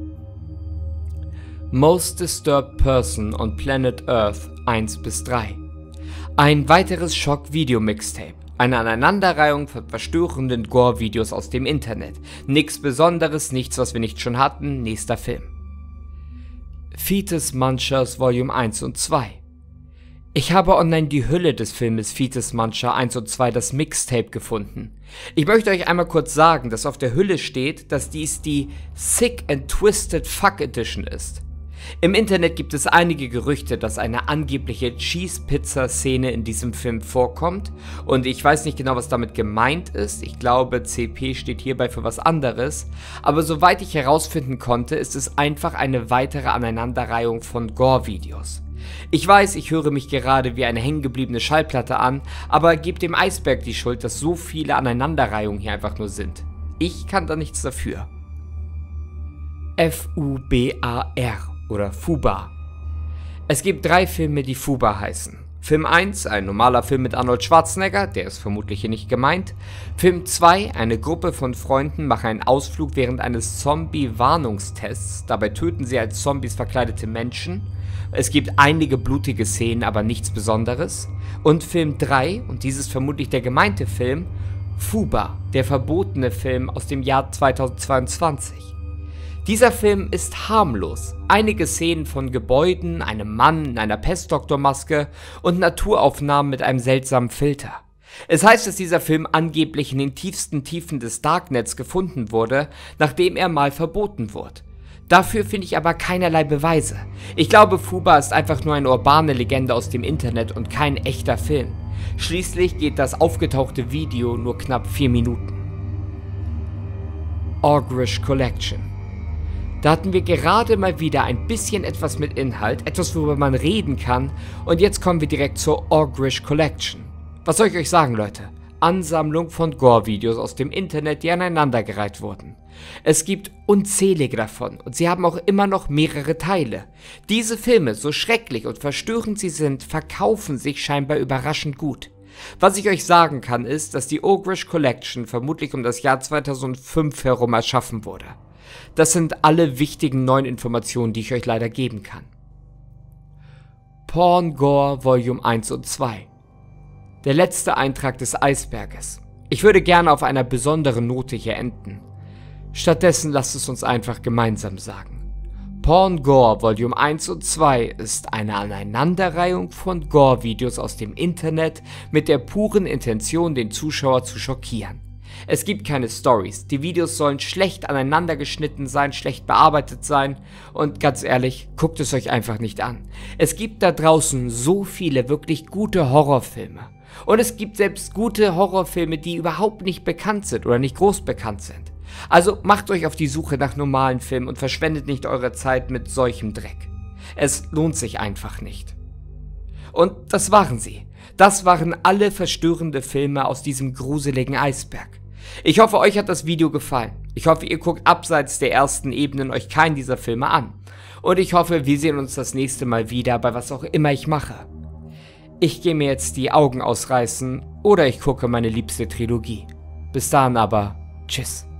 Most Disturbed Person on Planet Earth eins bis drei. Ein weiteres Schock-Video-Mixtape. Eine Aneinanderreihung von verstörenden Gore-Videos aus dem Internet. Nichts Besonderes, nichts, was wir nicht schon hatten. Nächster Film. Fetus Munchers Volume eins und zwei. Ich habe online die Hülle des Filmes Fetus Muncher eins und zwei, das Mixtape, gefunden. Ich möchte euch einmal kurz sagen, dass auf der Hülle steht, dass dies die Sick and Twisted Fuck Edition ist. Im Internet gibt es einige Gerüchte, dass eine angebliche Cheese-Pizza-Szene in diesem Film vorkommt und ich weiß nicht genau, was damit gemeint ist. Ich glaube, C P steht hierbei für was anderes, aber soweit ich herausfinden konnte, ist es einfach eine weitere Aneinanderreihung von Gore-Videos. Ich weiß, ich höre mich gerade wie eine hängengebliebene Schallplatte an, aber gebt dem Eisberg die Schuld, dass so viele Aneinanderreihungen hier einfach nur sind. Ich kann da nichts dafür. F U B A R oder Fubar. Es gibt drei Filme, die Fubar heißen. Film eins, ein normaler Film mit Arnold Schwarzenegger, der ist vermutlich hier nicht gemeint. Film zwei, eine Gruppe von Freunden machen einen Ausflug während eines Zombie-Warnungstests, dabei töten sie als Zombies verkleidete Menschen. Es gibt einige blutige Szenen, aber nichts Besonderes. Und Film drei, und dies ist vermutlich der gemeinte Film, Fubar, der verbotene Film aus dem Jahr zweitausendzweiundzwanzig. Dieser Film ist harmlos. Einige Szenen von Gebäuden, einem Mann in einer Pestdoktormaske und Naturaufnahmen mit einem seltsamen Filter. Es heißt, dass dieser Film angeblich in den tiefsten Tiefen des Darknets gefunden wurde, nachdem er mal verboten wurde. Dafür finde ich aber keinerlei Beweise. Ich glaube, Fubar ist einfach nur eine urbane Legende aus dem Internet und kein echter Film. Schließlich geht das aufgetauchte Video nur knapp vier Minuten. Ogrish Collection. Da hatten wir gerade mal wieder ein bisschen etwas mit Inhalt, etwas, worüber man reden kann, und jetzt kommen wir direkt zur Ogrish Collection. Was soll ich euch sagen, Leute? Ansammlung von Gore-Videos aus dem Internet, die aneinandergereiht wurden. Es gibt unzählige davon und sie haben auch immer noch mehrere Teile. Diese Filme, so schrecklich und verstörend sie sind, verkaufen sich scheinbar überraschend gut. Was ich euch sagen kann, ist, dass die Ogrish Collection vermutlich um das Jahr zweitausendfünf herum erschaffen wurde. Das sind alle wichtigen neuen Informationen, die ich euch leider geben kann. Porn Gore Volume eins und zwei. Der letzte Eintrag des Eisberges. Ich würde gerne auf einer besonderen Note hier enden. Stattdessen lasst es uns einfach gemeinsam sagen. Porn Gore Volume eins und zwei ist eine Aneinanderreihung von Gore-Videos aus dem Internet mit der puren Intention, den Zuschauer zu schockieren. Es gibt keine Stories, die Videos sollen schlecht aneinander geschnitten sein, schlecht bearbeitet sein und ganz ehrlich, guckt es euch einfach nicht an. Es gibt da draußen so viele wirklich gute Horrorfilme und es gibt selbst gute Horrorfilme, die überhaupt nicht bekannt sind oder nicht groß bekannt sind. Also macht euch auf die Suche nach normalen Filmen und verschwendet nicht eure Zeit mit solchem Dreck. Es lohnt sich einfach nicht. Und das waren sie. Das waren alle verstörende Filme aus diesem gruseligen Eisberg. Ich hoffe, euch hat das Video gefallen. Ich hoffe, ihr guckt abseits der ersten Ebenen euch keinen dieser Filme an. Und ich hoffe, wir sehen uns das nächste Mal wieder bei was auch immer ich mache. Ich gehe mir jetzt die Augen ausreißen oder ich gucke meine liebste Trilogie. Bis dahin aber, tschüss.